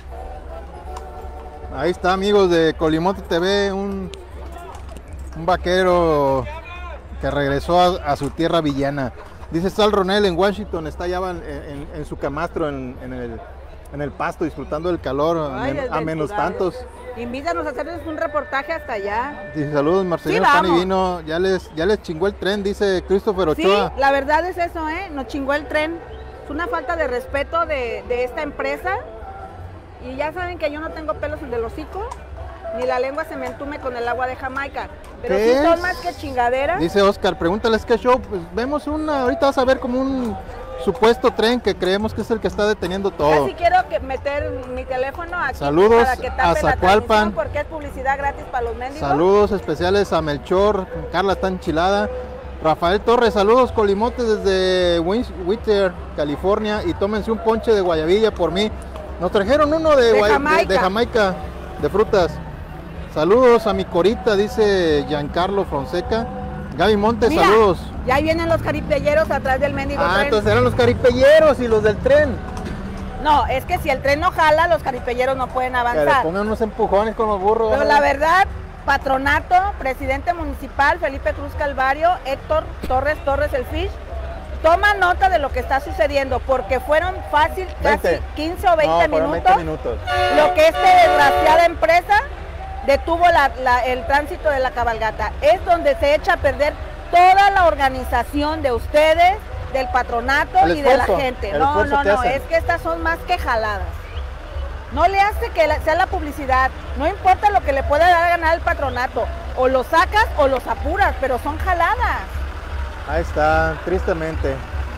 Ahí está, amigos de Colimote TV, un vaquero que regresó a su tierra villana. Dice Sal Ronel en Washington, está ya en su camastro en el pasto disfrutando del calor Ay, a menos desventurado. tantos. Invítanos a hacerles un reportaje hasta allá. Dice saludos Marcelino Sí, Pan y vamos. Vino, ya les chingó el tren, dice Christopher Sí, Ochoa. la verdad es eso, ¿eh? Nos chingó el tren. Es una falta de respeto de esta empresa. Y ya saben que yo no tengo pelos en el hocico, ni la lengua se me entume con el agua de Jamaica. Pero ¿Qué sí son es? más que chingaderas. Dice Oscar, pregúntales qué show. Pues vemos ahorita vas a ver como un supuesto tren que creemos que es el que está deteniendo todo. Casi quiero meter mi teléfono aquí Saludos para que a tape la Zacualpan. transmisión porque es publicidad gratis para los mendigos. Saludos especiales a Melchor, Carla está enchilada. Rafael Torres, saludos Colimote desde Whittier, California, y tómense un ponche de guayabilla por mí. Nos trajeron uno de Jamaica, de frutas. Saludos a mi corita, dice Giancarlo Fonseca. Gaby Montes, Mira, saludos. ya ahí vienen los caripelleros atrás del mendigo Ah, tren. entonces eran los caripelleros y los del tren. No, es que si el tren no jala, los caripelleros no pueden Que le avanzar. pongan unos empujones con los burros. Pero la verdad, patronato, presidente municipal, Felipe Cruz Calvario, Héctor Torres el Fish, toma nota de lo que está sucediendo, porque fueron fácil casi 20. 15 o 20 No, fueron minutos, 20 minutos. lo que esta desgraciada empresa detuvo el tránsito de la cabalgata. Es donde se echa a perder toda la organización de ustedes, del patronato El y de la esfuerzo, gente. el No, esfuerzo no, que no, hacen. es que estas son más que jaladas. No le hace que sea la publicidad, no importa lo que le pueda dar a ganar el patronato, o los sacas o los apuras, pero son jaladas. Ahí está, tristemente.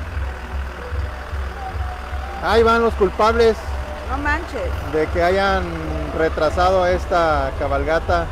Ahí van los culpables No manches. de que hayan retrasado esta cabalgata.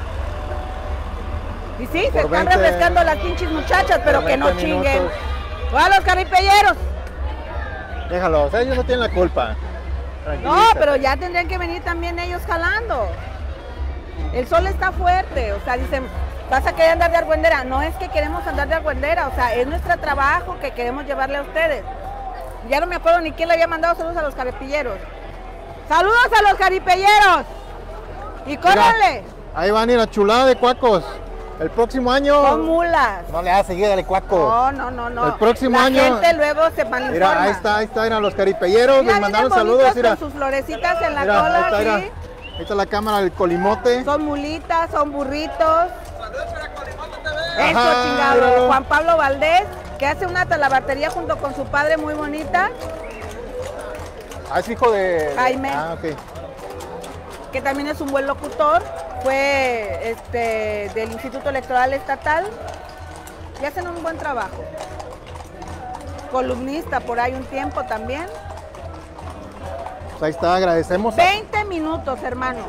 Y sí, se Por están 20 refrescando las pinches muchachas, pero por que no 20 chinguen. minutos. ¡Va los caripelleros! Déjalo, o sea, ellos no tienen la culpa. No, Tranquilízate. pero ya tendrían que venir también ellos jalando. El sol está fuerte, o sea, dicen, vas a querer andar de argüendera. No es que queremos andar de argüendera, o sea, es nuestro trabajo que queremos llevarle a ustedes. Ya no me acuerdo ni quién le había mandado saludos a los caripelleros. ¡Saludos a los caripelleros! ¡Y Mira, córranle! ahí van a ir la chulada de cuacos. El próximo año. Son mulas. No le hagas seguida al cuaco. No. El próximo La año- gente luego se malinforma. Mira, ahí está, eran los caripelleros. Mira, Les mandaron vienen saludos. bonitos Mira, con sus florecitas en la mira, cola, ahí está, mira. ¿sí? Ahí está la cámara del colimote. Son mulitas, son burritos. Saludos para Colimote TV. Eso, Ajá, chingado. míralo. Juan Pablo Valdés, que hace una talabartería junto con su padre muy bonita, Ah, es hijo de. Jaime. Ah, ok. que también es un buen locutor. Fue del Instituto Electoral Estatal y hacen un buen trabajo. Columnista por ahí un tiempo también. Pues ahí está, agradecemos. 20 minutos, hermano.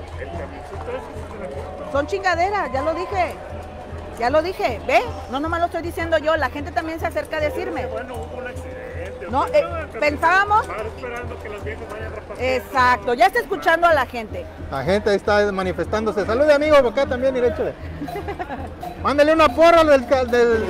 Son chingaderas, ya lo dije. Ya lo dije, ¿ve? No nomás lo estoy diciendo yo, la gente también se acerca a decirme. Bueno, hubo un accidente. No, pensábamos. Estar esperando que los viejos vayan repartiendo. Exacto, ya está escuchando a la gente. La gente ahí está manifestándose. Salude, amigo, acá también, y échale. Mándale una porra del...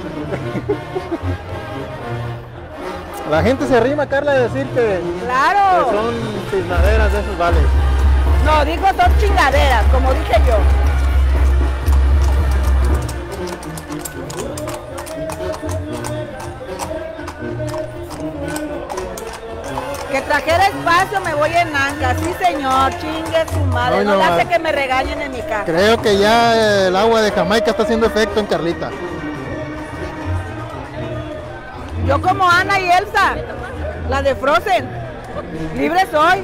La gente se arrima, Carla, de decir que Claro. son cisnaderas de esos vales. No, digo son chingaderas, como dije yo. Que trajera espacio, me voy en Anca. Sí, señor, chingue su madre. Ay, No no, le hace ma. que me regañen en mi casa. Creo que ya el agua de Jamaica está haciendo efecto en Carlita. Yo como Ana y Elsa, la de Frozen. Libre soy.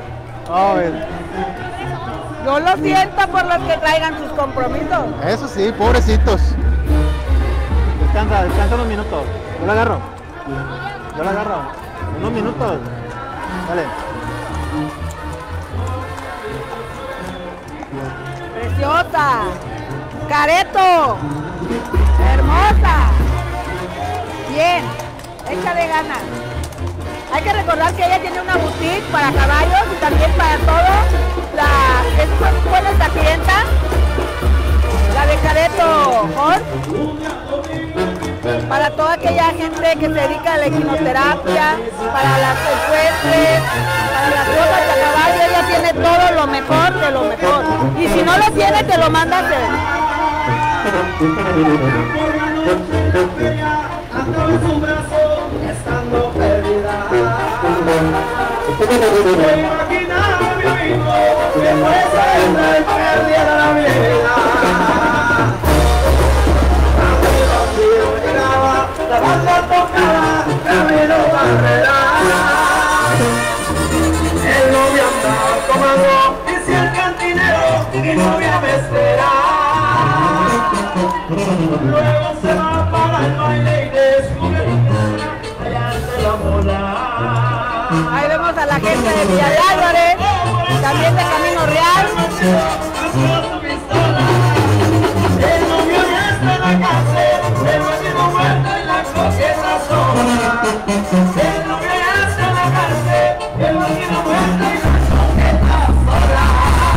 Yo lo siento por los que traigan sus compromisos. Eso sí, pobrecitos. Descansa unos minutos. Yo la agarro. Unos minutos. Dale. Preciosa. Careto. Hermosa. Bien. Échale ganas. Hay que recordar que ella tiene una boutique para caballos y también para todo. ¿Cuál es la clienta? La de Careto Horse. Para toda aquella gente que se dedica a la equinoterapia, para las ecuestres, para las cosas de caballo, ella tiene todo lo mejor de lo mejor. Y si no lo tiene, te lo manda a hacer. Su brazo estando perdida. Me imaginaba mi hijo que fuese el perdiera la vida. Camino llegaba, la banda tocaba, camino barrera. El novio andaba tomando, dice el cantinero, mi novia me espera. Luego se va para el baile y descubre allá se la mola. Ahí vemos a la gente de Villa de Álvarez, también de Camino Real. El novio ya está en la cárcel, el vecino muerto en la coqueta sola. El novio ya está en la cárcel, el vecino muerto en la coqueta sola.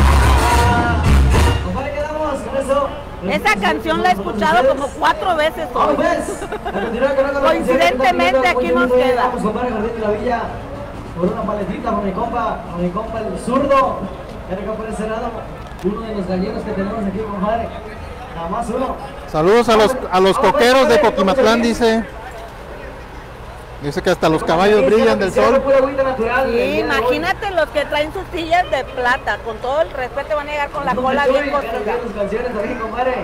¿Cómo le quedamos con eso? Esa canción la he escuchado como 4 veces hoy. Coincidentemente aquí nos queda. Vamos, compadre Jardín de la Villa, por una paletita con mi compa el zurdo, que acá por ese lado, uno de los galleros que tenemos aquí, compadre. Nada más uno. Saludos a los coqueros de Coquimatlán, dice. Dice que hasta los caballos brillan del sol. Sí, imagínate los que traen sus sillas de plata. Con todo el respeto van a llegar con la cola bien cosida. Canciones aquí, compadre.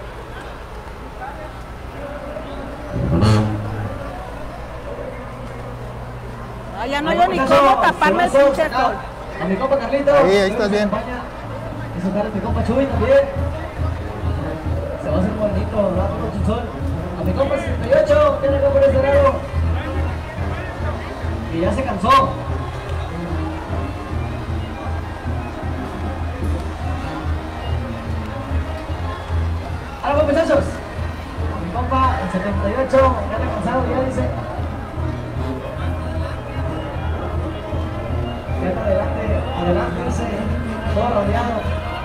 No, ya no yo ni cómo taparme el pinche sol. A mi compa Carlito. Ahí estás bien. Y su cara mi compa Chuy también. Se va a hacer bonito, ¿verdad? Con su sol. A mi compa 68, que acá por ese lado. Y ya se cansó. Ahora, muchachos. A mi compa, el 78, ya está cansado, ya dice. Adelante, dice, todo rodeado.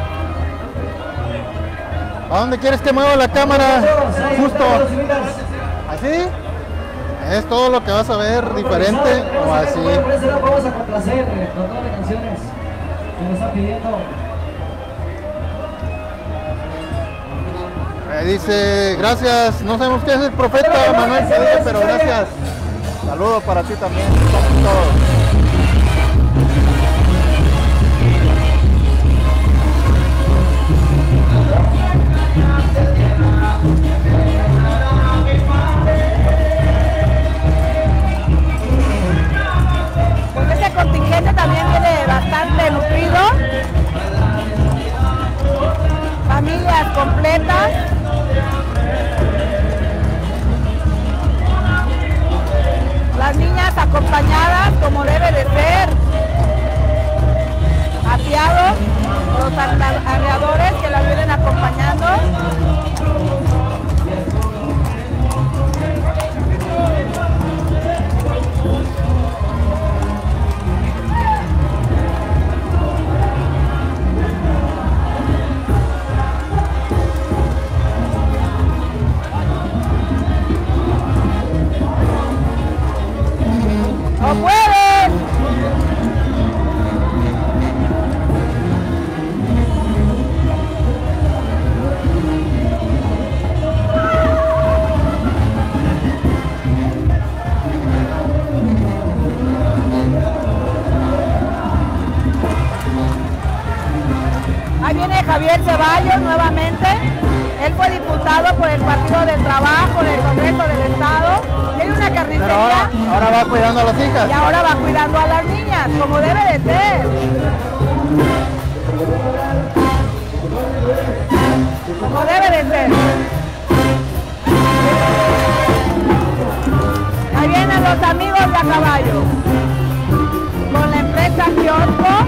¿A dónde quieres que mueva la cámara? Justo. ¿Así? ¿Es todo lo que vas a ver diferente o así? Por ese lado vamos a complacer con todas las canciones que nos están pidiendo. Dice, gracias, no sabemos qué es el profeta Manuel Cedillo, pero gracias. Saludos para ti también, estamos todos. Pues ese contingente también viene bastante nutrido. Familias completas. Las niñas acompañadas como debe Javier Ceballos nuevamente. Él fue diputado por el Partido del Trabajo, del Congreso del Estado. Tiene una Pero carnicería ahora va cuidando a las hijas. y ahora va cuidando a las niñas, como debe de ser. Como debe de ser. Ahí vienen los amigos de a caballo. Con la empresa Kiosco.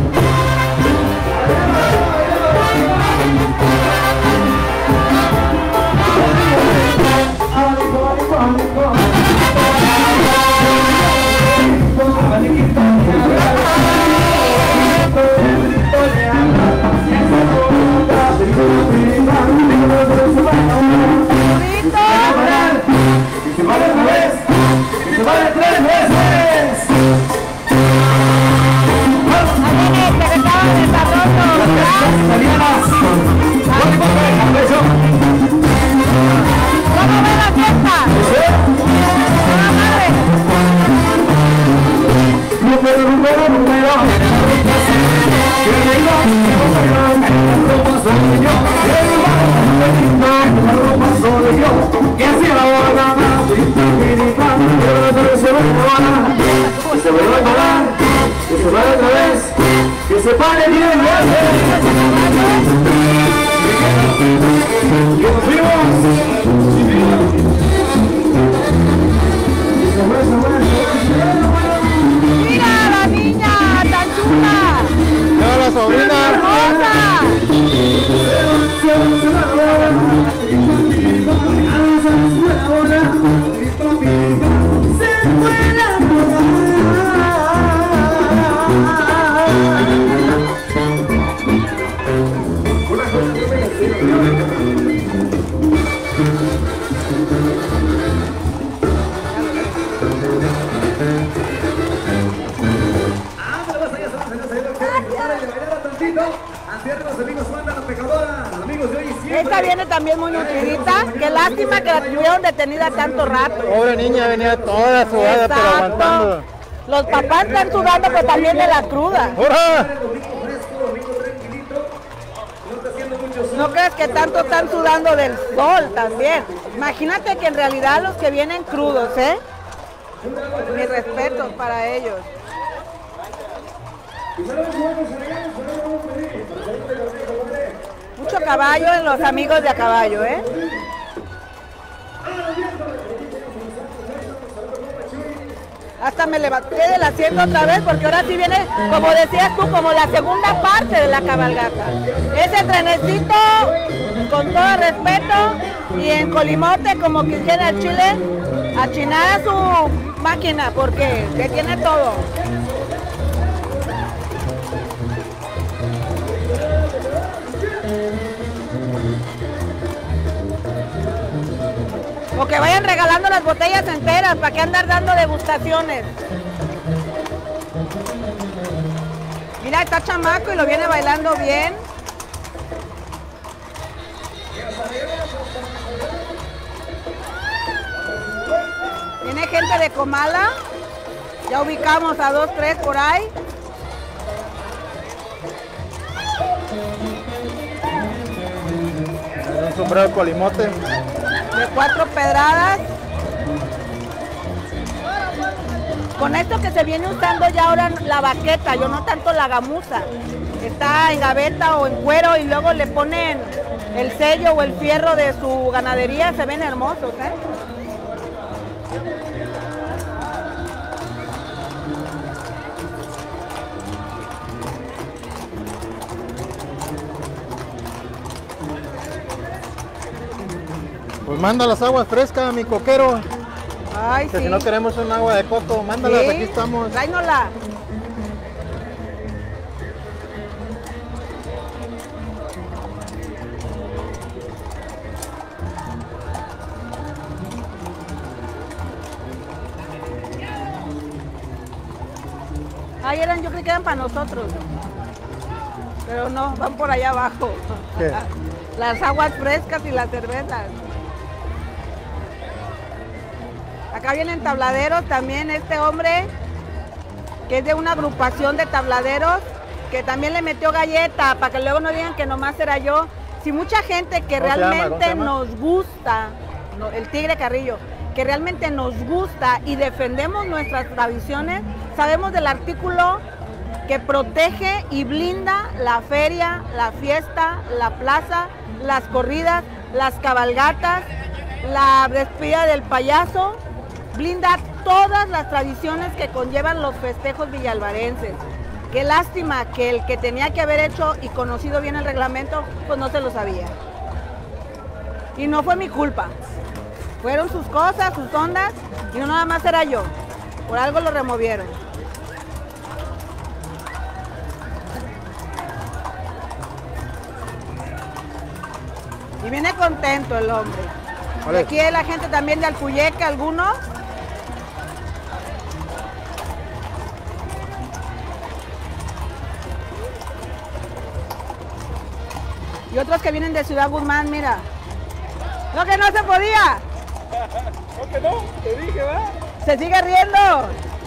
Mira la niña tan chula. Mira la sobrina. Esta viene también muy nutridita. Qué lástima que la tuvieron detenida tanto rato. Pobre niña, venía toda sudada, pero aguantando. Los papás están sudando, pero también de la cruda. ¡Hurra! No crees que tanto están sudando del sol también. Imagínate que en realidad los que vienen crudos, ¿eh? Mi respeto para ellos. Mucho caballo en los amigos de a caballo, ¿eh? Hasta me levanté del asiento otra vez porque ahora sí viene, como decías tú, como la segunda parte de la cabalgata. Ese trenecito, con todo respeto, y en Colimote, como quisiera el Chile, achinar a su máquina porque que tiene todo. O que vayan regalando las botellas enteras, ¿para qué andar dando degustaciones? Mira, está chamaco y lo viene bailando bien. Viene gente de Comala. Ya ubicamos a 2, 3 por ahí. Un sombrero de Colimote. De 4 pedradas. Con esto que se viene usando ya ahora la baqueta, yo no tanto la gamuza. Está en gaveta o en cuero y luego le ponen el sello o el fierro de su ganadería, se ven hermosos, ¿eh? Pues manda las aguas frescas, mi coquero. Ay, Que sí. si no queremos un agua de coco, mándalas, Sí, aquí estamos. tráenosla. Ay, yo creí que eran para nosotros. Pero no, van por allá abajo. ¿Qué? Las aguas frescas y las cervezas. Acá vienen tabladeros también, este hombre que es de una agrupación de tabladeros que también le metió galleta, para que luego no digan que nomás era yo. Si mucha gente que ¿Cómo se realmente llama? nos gusta, el Tigre Carrillo, que realmente nos gusta y defendemos nuestras tradiciones, sabemos del artículo que protege y blinda la feria, la fiesta, la plaza, las corridas, las cabalgatas, la despedida del payaso, blinda todas las tradiciones que conllevan los festejos villalvarenses. Qué lástima que el que tenía que haber hecho y conocido bien el reglamento, pues no se lo sabía. Y no fue mi culpa. Fueron sus cosas, sus ondas, y no nada más era yo. Por algo lo removieron. Y viene contento el hombre. Vale. Aquí hay la gente también de Alpuyeca, algunos. Y otros que vienen de Ciudad Guzmán, mira. Lo que no se podía. ¿No que no? Te dije, ¿va? Se sigue riendo.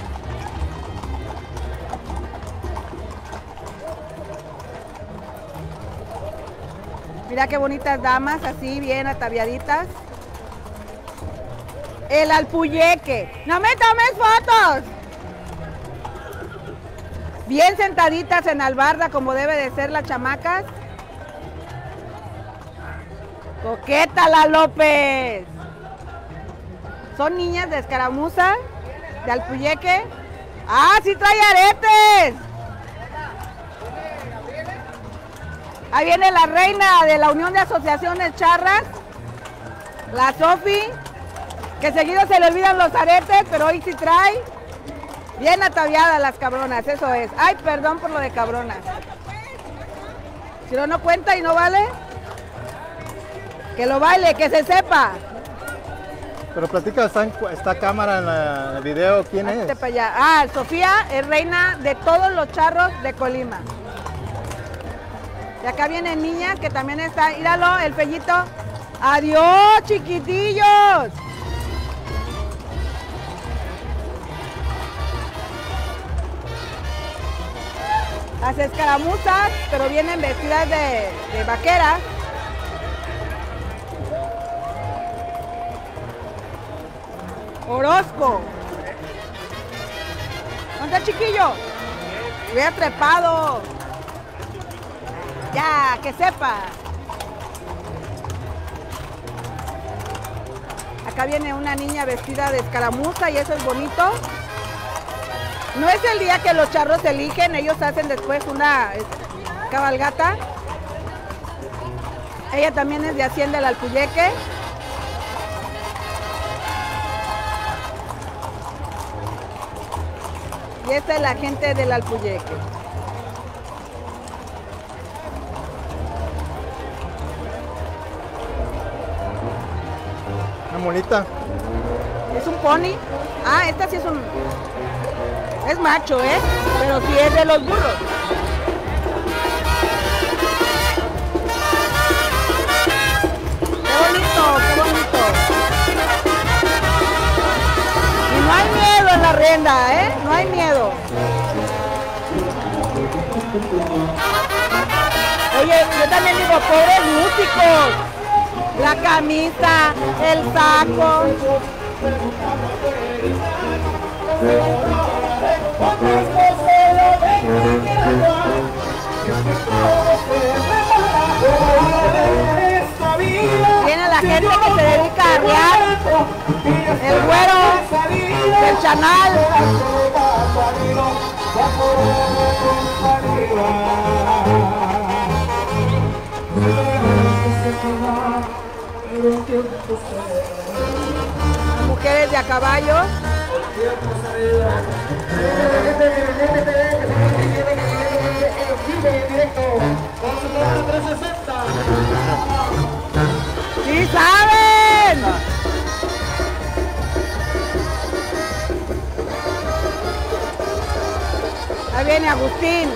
Mira qué bonitas damas, así bien ataviaditas. El Alpuyeque. ¡No me tomes fotos! Bien sentaditas en albarda, como debe de ser las chamacas. Coqueta la López. Son niñas de escaramuza, de Alpuyeque. ¡Ah, sí trae aretes! Ahí viene la reina de la Unión de Asociaciones Charras, la Sofi, que seguido se le olvidan los aretes, pero hoy sí trae. Bien ataviadas las cabronas, eso es. Ay, perdón por lo de cabronas. Si no cuenta y no vale, que lo baile, que se sepa. Pero platica, está cámara en el video, ¿quién Hazte es? para allá. Ah, Sofía es reina de todos los charros de Colima. Y acá vienen niñas que también están, míralo, el pellito. ¡Adiós, chiquitillos! Las escaramuzas, pero vienen vestidas de vaqueras. Orozco. ¿Dónde está, chiquillo? Hubiera trepado. Ya, que sepa. Acá viene una niña vestida de escaramuza y eso es bonito. No es el día que los charros eligen, ellos hacen después una cabalgata. Ella también es de Hacienda del Alpuyeque. Y esta es la gente del Alpuyeque. Una monita. ¿Es un pony? Ah, esta sí es un... Es macho, ¿eh? Pero sí es de los burros. ¡Qué bonito, qué bonito! Y no hay miedo en la rienda, ¿eh? No hay miedo. Oye, yo también digo, pobres músicos. La camisa, el saco. Viene la gente que se dedica a arriar, el güero, el chanal. Mujeres de a caballo. ¡Sí saben! Ahí viene Agustín.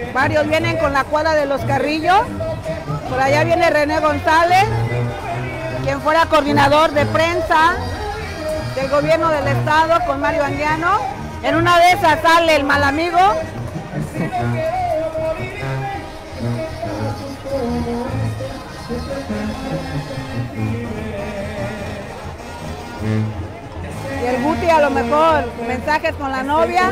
Varios vienen con la cuadra de los Carrillo. Por allá viene René González, quien fuera coordinador de prensa del gobierno del estado con Mario Anguiano. En una de esas sale el mal amigo. Y el Guti a lo mejor, mensajes con la novia.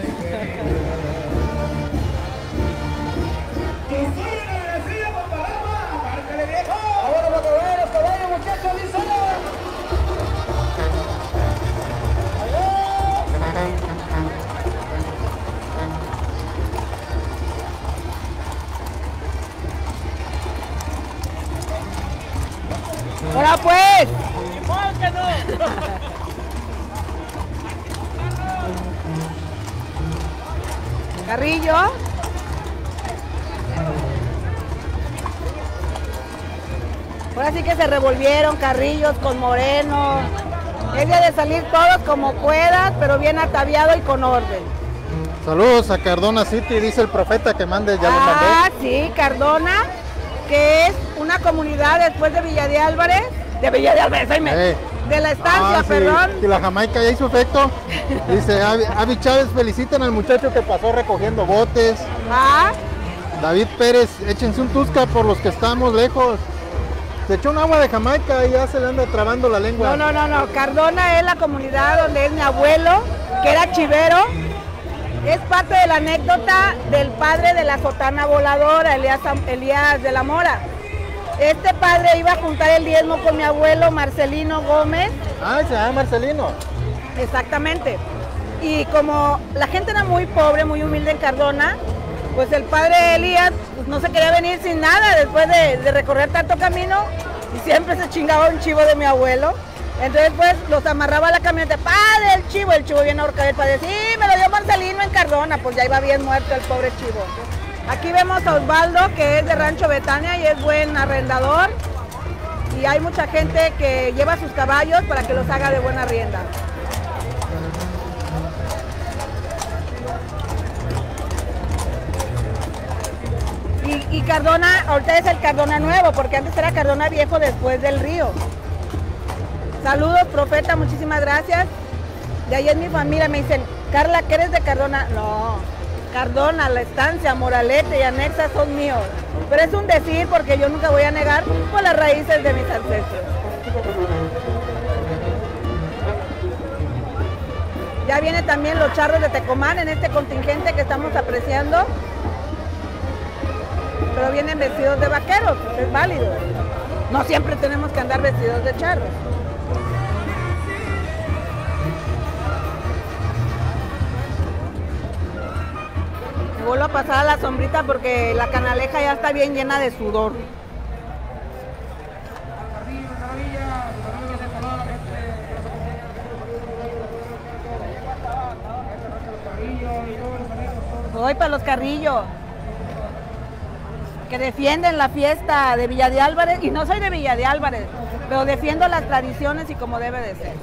¡Ahora pues! que no! Carrillo. Ahora sí que se revolvieron Carrillos con Moreno. Es día de salir todos como puedas, pero bien ataviado y con orden. Saludos a Cardona City, dice el profeta que mande, ya lo mandé. Ah, sí, Cardona, que es una comunidad después de Villa de Álvarez. De Villa de Álvarez, ahí me... De la estancia, sí, perdón. y la Jamaica ya hizo efecto. Dice, Avi Chávez, feliciten al muchacho que pasó recogiendo botes. Ah. David Pérez, échense un tusca por los que estamos lejos. Se echó un agua de Jamaica y ya se le anda trabando la lengua. No. Cardona es la comunidad donde es mi abuelo, que era chivero. Es parte de la anécdota del padre de la sotana voladora, Elías de la Mora. Este padre iba a juntar el diezmo con mi abuelo Marcelino Gómez. Ah, se llama Marcelino. Exactamente. Y como la gente era muy pobre, muy humilde en Cardona, pues el padre Elías pues, no se quería venir sin nada después de recorrer tanto camino y siempre se chingaba un chivo de mi abuelo. Entonces pues los amarraba a la camioneta, padre, el chivo bien ahorcado. El padre, sí, me lo dio Marcelino en Cardona, pues ya iba bien muerto el pobre chivo. Aquí vemos a Osvaldo, que es de Rancho Betania y es buen arrendador. Y hay mucha gente que lleva sus caballos para que los haga de buena rienda. Y Cardona, ahorita es el Cardona nuevo, porque antes era Cardona viejo después del río. Saludos, profeta, muchísimas gracias. De ahí es mi familia, me dicen, Carla, ¿que eres de Cardona? No, Cardona, la estancia, Moralete y Anexa son míos. Pero es un decir porque yo nunca voy a negar por las raíces de mis ancestros. Ya vienen también los charros de Tecomán en este contingente que estamos apreciando. Pero vienen vestidos de vaqueros, es válido. No siempre tenemos que andar vestidos de charros. Me vuelvo a pasar a la sombrita porque la canaleja ya está bien llena de sudor. Voy para los Carrillo, que defienden la fiesta de Villa de Álvarez, y no soy de Villa de Álvarez, pero defiendo las tradiciones y como debe de ser.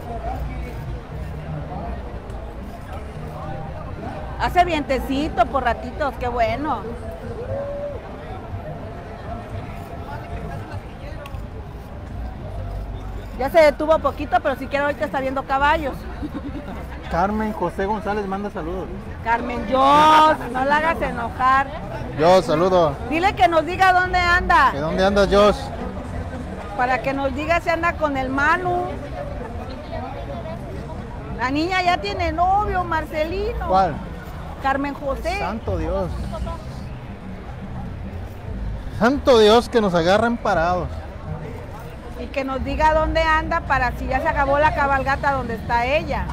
Hace vientecito por ratitos, qué bueno. Ya se detuvo poquito, pero si quiere ahorita está viendo caballos. Carmen José González manda saludos. Carmen, Jos, no la hagas enojar. Jos, saludo. Dile que nos diga dónde anda. ¿De dónde andas, Jos? Para que nos diga si anda con el Manu. La niña ya tiene novio, Marcelino. ¿Cuál? Carmen José. Santo Dios. Santo Dios, que nos agarren parados. Y que nos diga dónde anda para si ya se acabó la cabalgata donde está ella.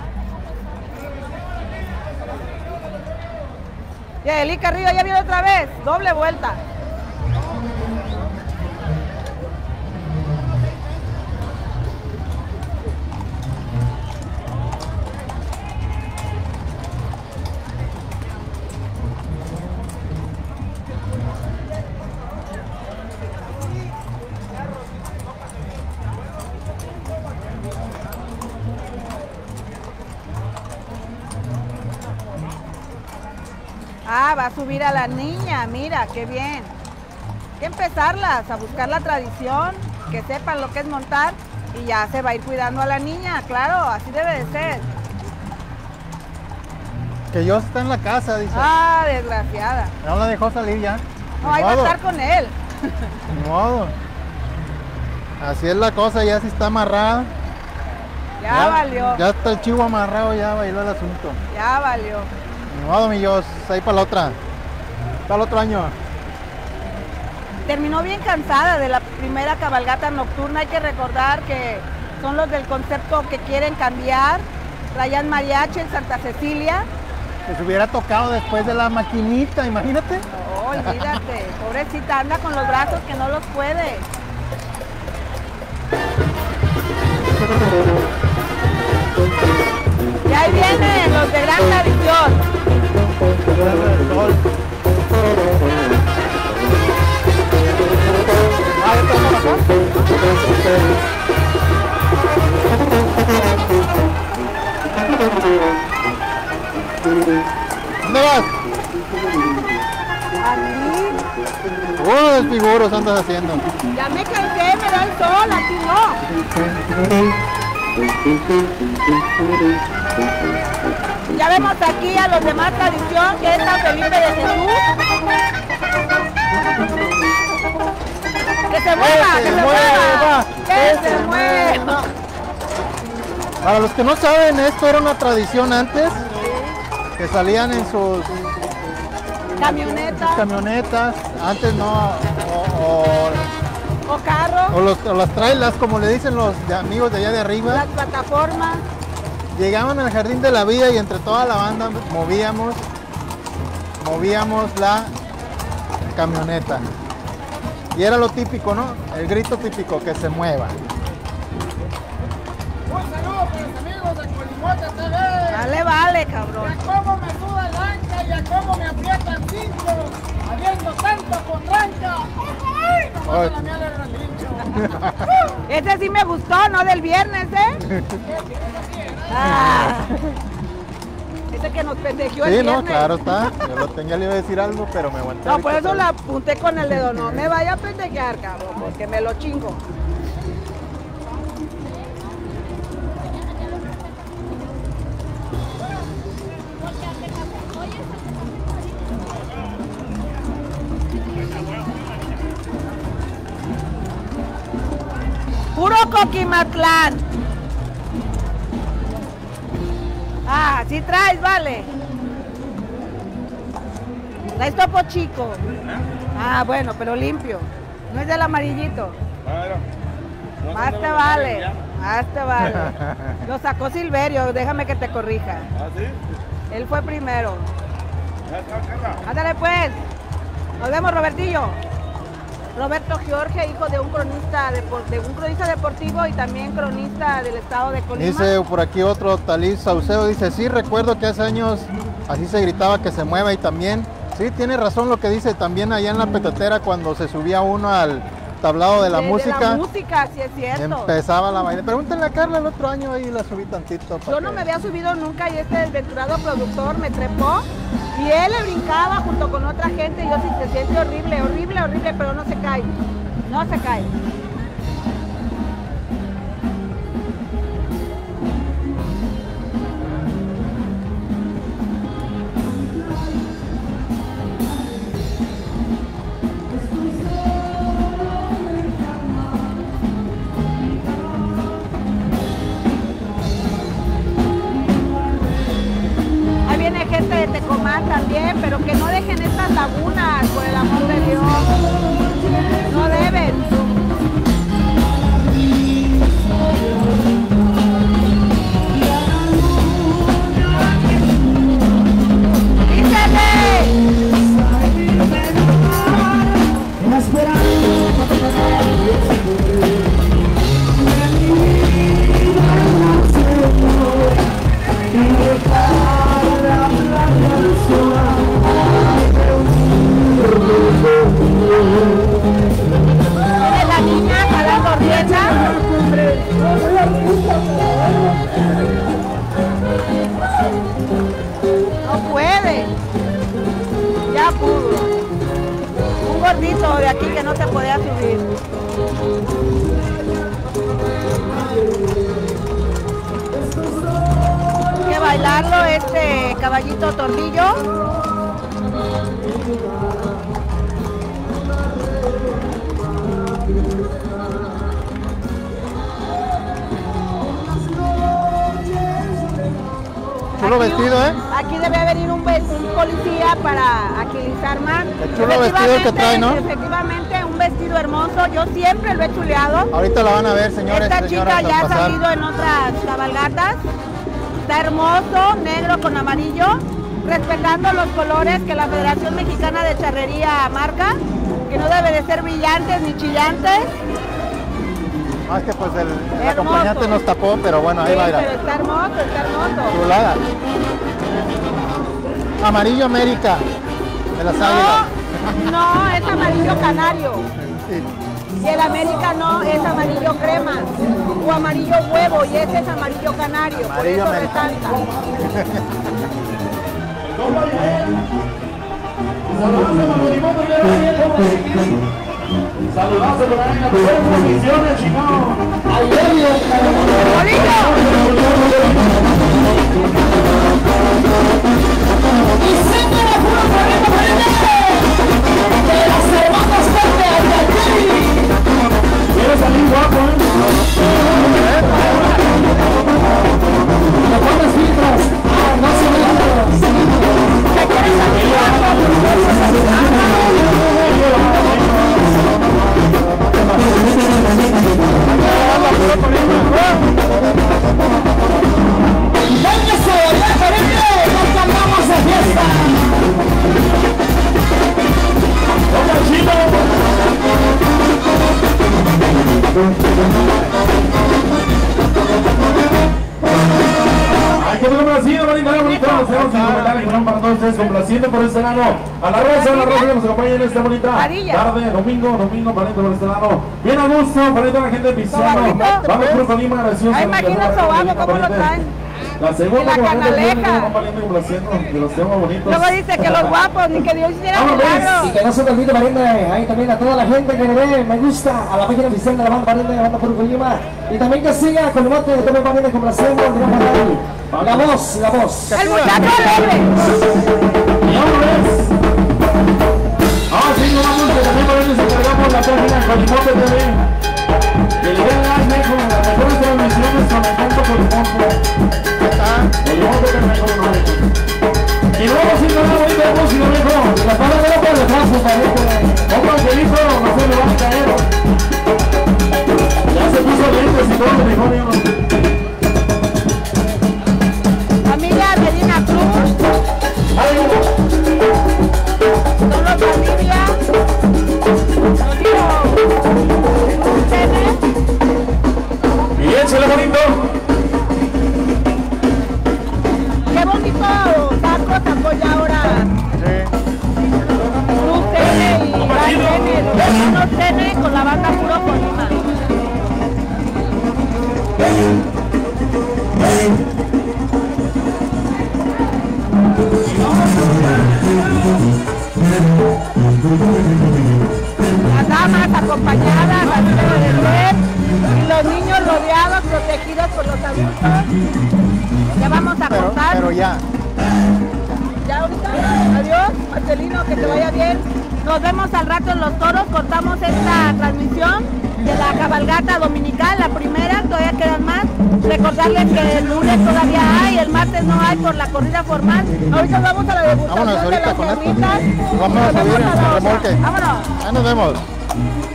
Ya, Eli Carrillo ya viene otra vez, doble vuelta. Ah, va a subir a la niña, mira, qué bien. Hay que empezarlas a buscar la tradición, que sepan lo que es montar y ya se va a ir cuidando a la niña, claro, así debe de ser. Que yo está en la casa, dice. Ah, desgraciada. No la dejó salir ya. No, Ni ahí va a modo, estar con él. ni modo. Así es la cosa, ya si está amarrada. Ya valió, Ya está el chivo amarrado, ya bailó el asunto. ya valió. Ni modo, mi Dios, ahí para la otra. Para el otro año. Terminó bien cansada de la primera cabalgata nocturna. Hay que recordar que son los del concepto que quieren cambiar. Traían mariachi en Santa Cecilia. Que se hubiera tocado después de la maquinita, imagínate. No, olvídate, pobrecita, anda con los brazos que no los puede. Y ahí vienen los de gran tradición. ¿Dónde vas? Aquí, Unos figuros andas haciendo. ya me cansé, me da el sol, aquí no. Ya vemos aquí a los de más tradición, que es San Felipe de Jesús. ¡Que se mueva, que se mueva! ¡Que se mueva! Para los que no saben, esto era una tradición antes, que salían en sus Camioneta camionetas, antes no, o carro, o las trailas, como le dicen los amigos de allá de arriba. las plataformas. Llegaban al Jardín de la Vida y entre toda la banda movíamos la camioneta. Y era lo típico, ¿no? El grito típico, que se mueva. Un saludo para los amigos de Colimote TV. Dale, vale, cabrón. Ya cómo me suda el anca y a cómo me aprietan cinco, habiendo tanto con ranca. ¡Ay! Nomás de la mía le relincho. Ese sí me gustó, ¿no? Del viernes, ¿eh? Ah. Ese que nos pendejeó el Sí, viernes. no, claro está. Yo lo tenía, le iba a decir algo, pero me aguanté. No, por ahorita. eso la apunté con el dedo. No me vaya a pendejear, cabrón, porque me lo chingo. Puro Coquimatlán. Ah, sí traes, vale. Traes Topo Chico. Ah, bueno, pero limpio. No es del amarillito. Más te vale. Más te vale. Lo sacó Silverio, déjame que te corrija. ¿Ah, sí? Él fue primero. ¿Ya está, Carla? Ándale pues. Nos vemos, Robertillo. Roberto Jorge, hijo de un cronista deportivo y también cronista del estado de Colima. Dice por aquí otro Talís Saucedo, dice, sí, recuerdo que hace años así se gritaba que se mueva y también, sí, tiene razón lo que dice, también allá en la petatera cuando se subía uno al tablado de la música. De la música, sí es cierto. Empezaba la baile. Pregúntenle a Carla el otro año, ahí la subí tantito. Yo no me había subido nunca y este desventurado productor me trepó y él le brincaba junto con otra gente y yo sí se siente horrible, horrible, horrible, pero no se cae. No se cae. Ahí viene gente de Tecomán también, pero que no dejen estas lagunas, por el amor de Dios. No deben. Para Ya pudo. Un gordito de aquí que no se podía subir. Hay que bailarlo este caballito tornillo. Chulo vestido, ¿eh? Aquí debe venir un policía para agilizar más. El chulo vestido que trae, ¿no? Efectivamente, un vestido hermoso. Yo siempre lo he chuleado. Ahorita la van a ver, señores. Esta chica ya ha salido en otras cabalgatas. Está hermoso, negro con amarillo, respetando los colores que la Federación Mexicana de Charrería marca, que no debe de ser brillantes ni chillantes. Más que pues el acompañante nos tapó, pero bueno, ahí Sí, va a ir. pero está hermoso, está hermoso. Chulada. Amarillo América, de las águilas. No, es amarillo canario. Sí. Y el América no, es amarillo crema. O amarillo huevo, y ese es amarillo canario. Amarillo por eso América. resalta. Saludazo por ahí, buenas condiciones, chicos. Y siempre la pura corriendo de las hermanas Verde Ayayay. Quiere salir guapo, Le pones filtros, no se filtros. ¿Qué quieres salir ¡véngase, viejo, nos andamos de fiesta! ¡Hola, chino! Hay que ver así, bonito, bonito. Hacemos un comentario para todos ustedes, complaciendo por este lado. A la Rosa que nos acompaña en esta bonita tarde, domingo, para por este lado. Bien a gusto, para toda la gente de Pizarro. Vamos por Colima, gracioso. Ay, imagina Sobago cómo lo traen. La segunda Y la canaleja. complaciendo de los temas bonitos. Luego dice que los guapos, ni que Dios hiciera milagros. Y que no se te olvide, pariente, ahí también a toda la gente que le dé me gusta a la página oficial de la banda, pariente, de Banda Puro Colima. Y también que siga con el bote de también, pariente, complaciendo, la voz. El muchacho alegre. Y vámonos. Sí, no vamos, que también por eso se cargamos la página Colimote TV. Que le den like, con las mejores transmisiones con el canto Colimote. Colimote TV, y luego si no la bonita de música, viejo. La palabra de la palabra de paso, pariente. Otro angelito, no se le va a caer. Ya se puso lentes y todo, mejor yo no. Familia Medina Cruz. Solo familia. Y échale bonito. Qué bonito sacó ya ahora. Cruz Tene y Gran Tene, los hermanos Tene con la banda Puro Colima. Las damas acompañadas, Racero de Red, y los niños rodeados, protegidos por los adultos. Ya vamos a cortar. Pero ya. Ya ahorita. Adiós, Marcelino, que te vaya bien. Nos vemos al rato en Los Toros. Cortamos esta transmisión de la cabalgata dominical, la primera, todavía quedan más. Recordarles que el lunes todavía hay, el martes no hay por la corrida formal. Ahorita vamos a la degustación. Vámonos de ahorita las con esto. gorritas. Vamos a Nos subir vemos en a la el otra. remolque. Vámonos. Ya nos vemos.